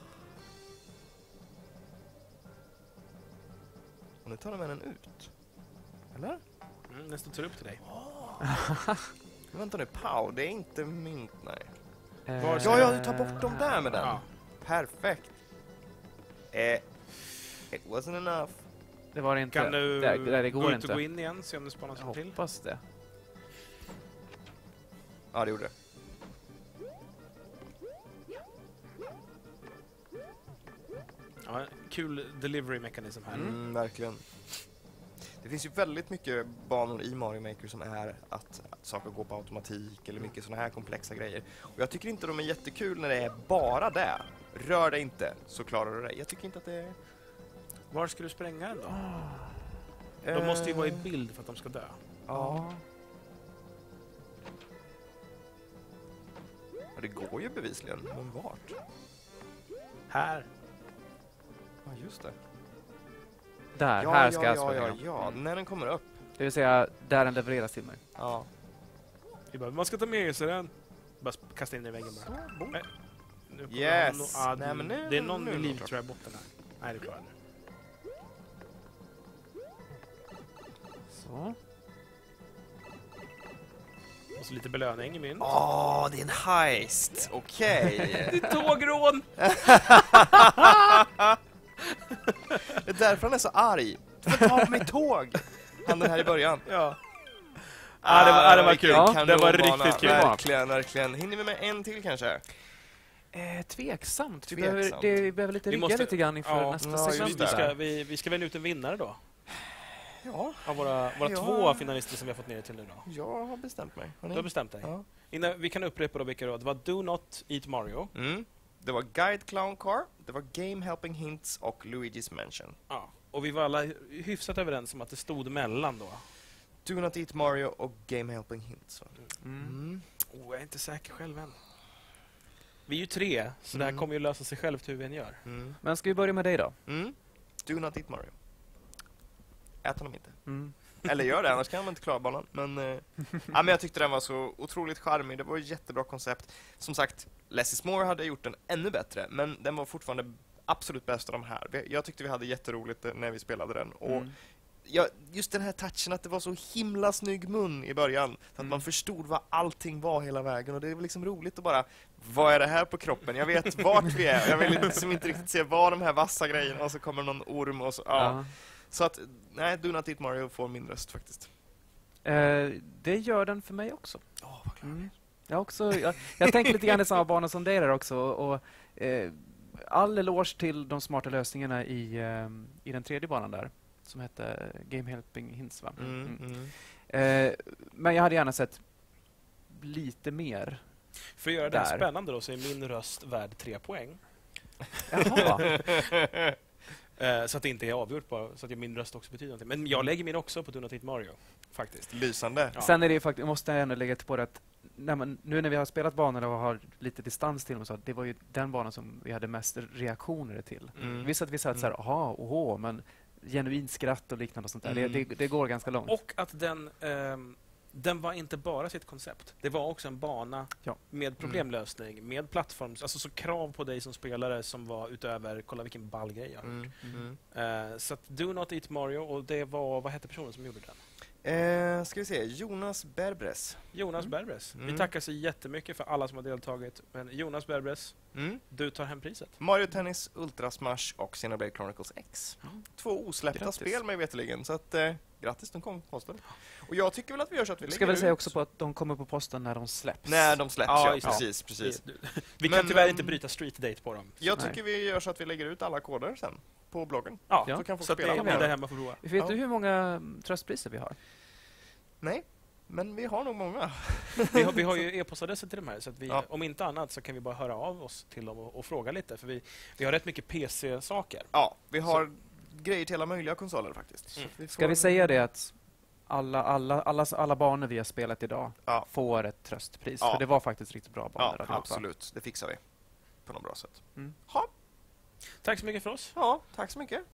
Och nu tar de med den ut. Eller? Mm, nästan tar upp till dig. Men vänta nu, Pow, det är inte mynt, nej. Var- Ja, ja, du tar bort dem där med den. Ja. Perfekt. Eh, it wasn't enough. Det var det inte. Kan du det, det, det går gå ut inte. och gå in igen? Se om det spawnas Jag en till. hoppas det. Ja, det gjorde det. Ja, kul delivery mechanism här. Mm, verkligen. Det finns ju väldigt mycket banor i Mario Maker som är att, att saker går på automatik eller mycket såna här komplexa grejer. Och jag tycker inte de är jättekul när det är bara det. Rör dig inte så klarar du det. Jag tycker inte att det är... Var ska du spränga den då? De måste ju vara i bild för att de ska dö. Ja. Ja, det går ju bevisligen. Men vart? Här. Ja, just det. Där, Ja, här ska ja, jag ja, springa. ja, ja. När den kommer upp. Det vill säga, där den levereras till mig. Ja. Vi bara, man ska ta med sig den. Bara kasta in den i väggen bara. Så, boom. Nej. Nu kommer Yes. han nog- ah, Nej, men nu- det är någon nu är det liv klart. tror jag i botten här. Nej, det är klart nu. Så. Och så lite belöning i min. Åh, det är en heist. Okej. Det är tågrån! Det är därför han är så arg. Du får ta på mitt tåg. Han den här i början. Ja. Ah, det var, ah, det var kul. vilken Det var kanonbana. riktigt kul. Verkligen, verkligen. Hinner vi med en till kanske? Eh, tveksamt. Vi Tveksamt. behöver, det, vi behöver lite Vi rigga måste- lite grann inför ja, nästa ja, sekvens. just Vi det. ska, vi, vi ska välja ut en vinnare då. Ja, Av våra, våra Ja. två finalister som vi har fått ner det till nu då. jag har bestämt mig. Har Du ni? har bestämt dig. Ja. Innan, vi kan upprepa då vilka då. Det var Do Not Eat Mario. Mm. Det var Guide Clown Car, det var Game Helping Hints och Luigi's Mansion. Ja. Och vi var alla hyfsat överens om att det stod mellan då. Do Not Eat Mario och Game Helping Hints. Va? Mm. Mm. Oh, jag är inte säker själv än. Vi är ju tre, så det här Mm. kommer ju lösa sig självt hur vi än gör. Mm. Men ska vi börja med dig då? Mm. Do Not Eat Mario. Ät honom inte. Mm. Eller gör det, annars kan man inte klara banan. Men, eh, ja, men jag tyckte den var så otroligt charmig. Det var ett jättebra koncept. Som sagt, Less is More hade gjort den ännu bättre. Men den var fortfarande absolut bäst av de här. Vi- Jag tyckte vi hade jätteroligt eh, när vi spelade den. Och Mm. ja, just den här touchen att det var så himla snygg mun i början. Så att Mm. man förstod vad allting var hela vägen. Och det var liksom roligt att bara, vad är det här på kroppen? Jag vet vart vi är. Jag vill liksom inte riktigt se vad de här vassa grejerna. Och så kommer någon orm och så, ja. Ja. Så att, nej, Do Not Eat Mario får min röst faktiskt. Eh, det gör den för mig också. Åh, vad glad. Mm. Jag, också jag, jag tänker lite grann i samma bana som dig där också. Och, eh, all eloge till de smarta lösningarna i, eh, i den tredje banan där. Som hette Game Helping Hints, va? Mm, Mm. mm. Eh, men jag hade gärna sett lite mer. För att göra det Där. spännande då så är min röst värd tre poäng. Jaha. Eh, så att det inte är avgjort bara, så att min röst också betyder någonting. Men jag lägger min också på Do Not Eat Mario, faktiskt. Lysande. Ja. Sen är det ju faktiskt, måste jag ändå lägga till på det att när man, nu när vi har spelat banorna och har lite distans till dem, så att det var ju den banan som vi hade mest reaktioner till. Mm. Visst att vi satt så här, aha, oho, men genuint skratt och liknande och sånt där. Mm. Det, det, det går ganska långt. Och att den, ehm, den var inte bara sitt koncept. Det var också en bana Ja. med problemlösning, med plattforms, alltså så krav på dig som spelare som var utöver, kolla vilken ball grej jag har. Mm. Mm. Eh, så att Do Not Eat Mario, och det var, vad hette personen som gjorde den? Eh, ska vi se, Jonas Berbres. Jonas Mm. Berbres. Vi Mm. tackar så jättemycket för alla som har deltagit. Men Jonas Berbres, Mm. du tar hem priset. Mario Tennis, Ultra Smash och Xenoblade Chronicles X. Mm. Två osläppta Grattis. spel mig veterligen, så att eh, grattis, de kom på posten. Och jag tycker väl att vi gör så att vi Vi ska lägger väl säga ut också på att de kommer på posten när de släpps. när de släpps. Ja, Ja, just det. precis, precis. Vi, vi Men, kan tyvärr ehm, inte bryta street date på dem. Jag Nej. tycker vi gör så att vi lägger ut alla koder sen på bloggen. Ja, Ja. Så kan folk så att spela det är dem ni här. där hemma får prova. Vet Ja. du hur många mm, tröstpriser vi har? Nej, men vi har nog många. Vi har, vi har ju e-postadresser till de här, så att vi, Ja. om inte annat så kan vi bara höra av oss till dem och, och fråga lite. För vi, vi har rätt mycket P C-saker. Ja, vi har grejer till alla möjliga konsoler faktiskt. Så Mm. vi får- Ska vi säga det att alla, alla, alla, alla banor vi har spelat idag Ja. får ett tröstpris? Ja. För det var faktiskt riktigt bra banor. Ja, allihopa. absolut. Det fixar vi på något bra sätt. Mm. Ha, Tack så mycket för oss. ja, tack så mycket.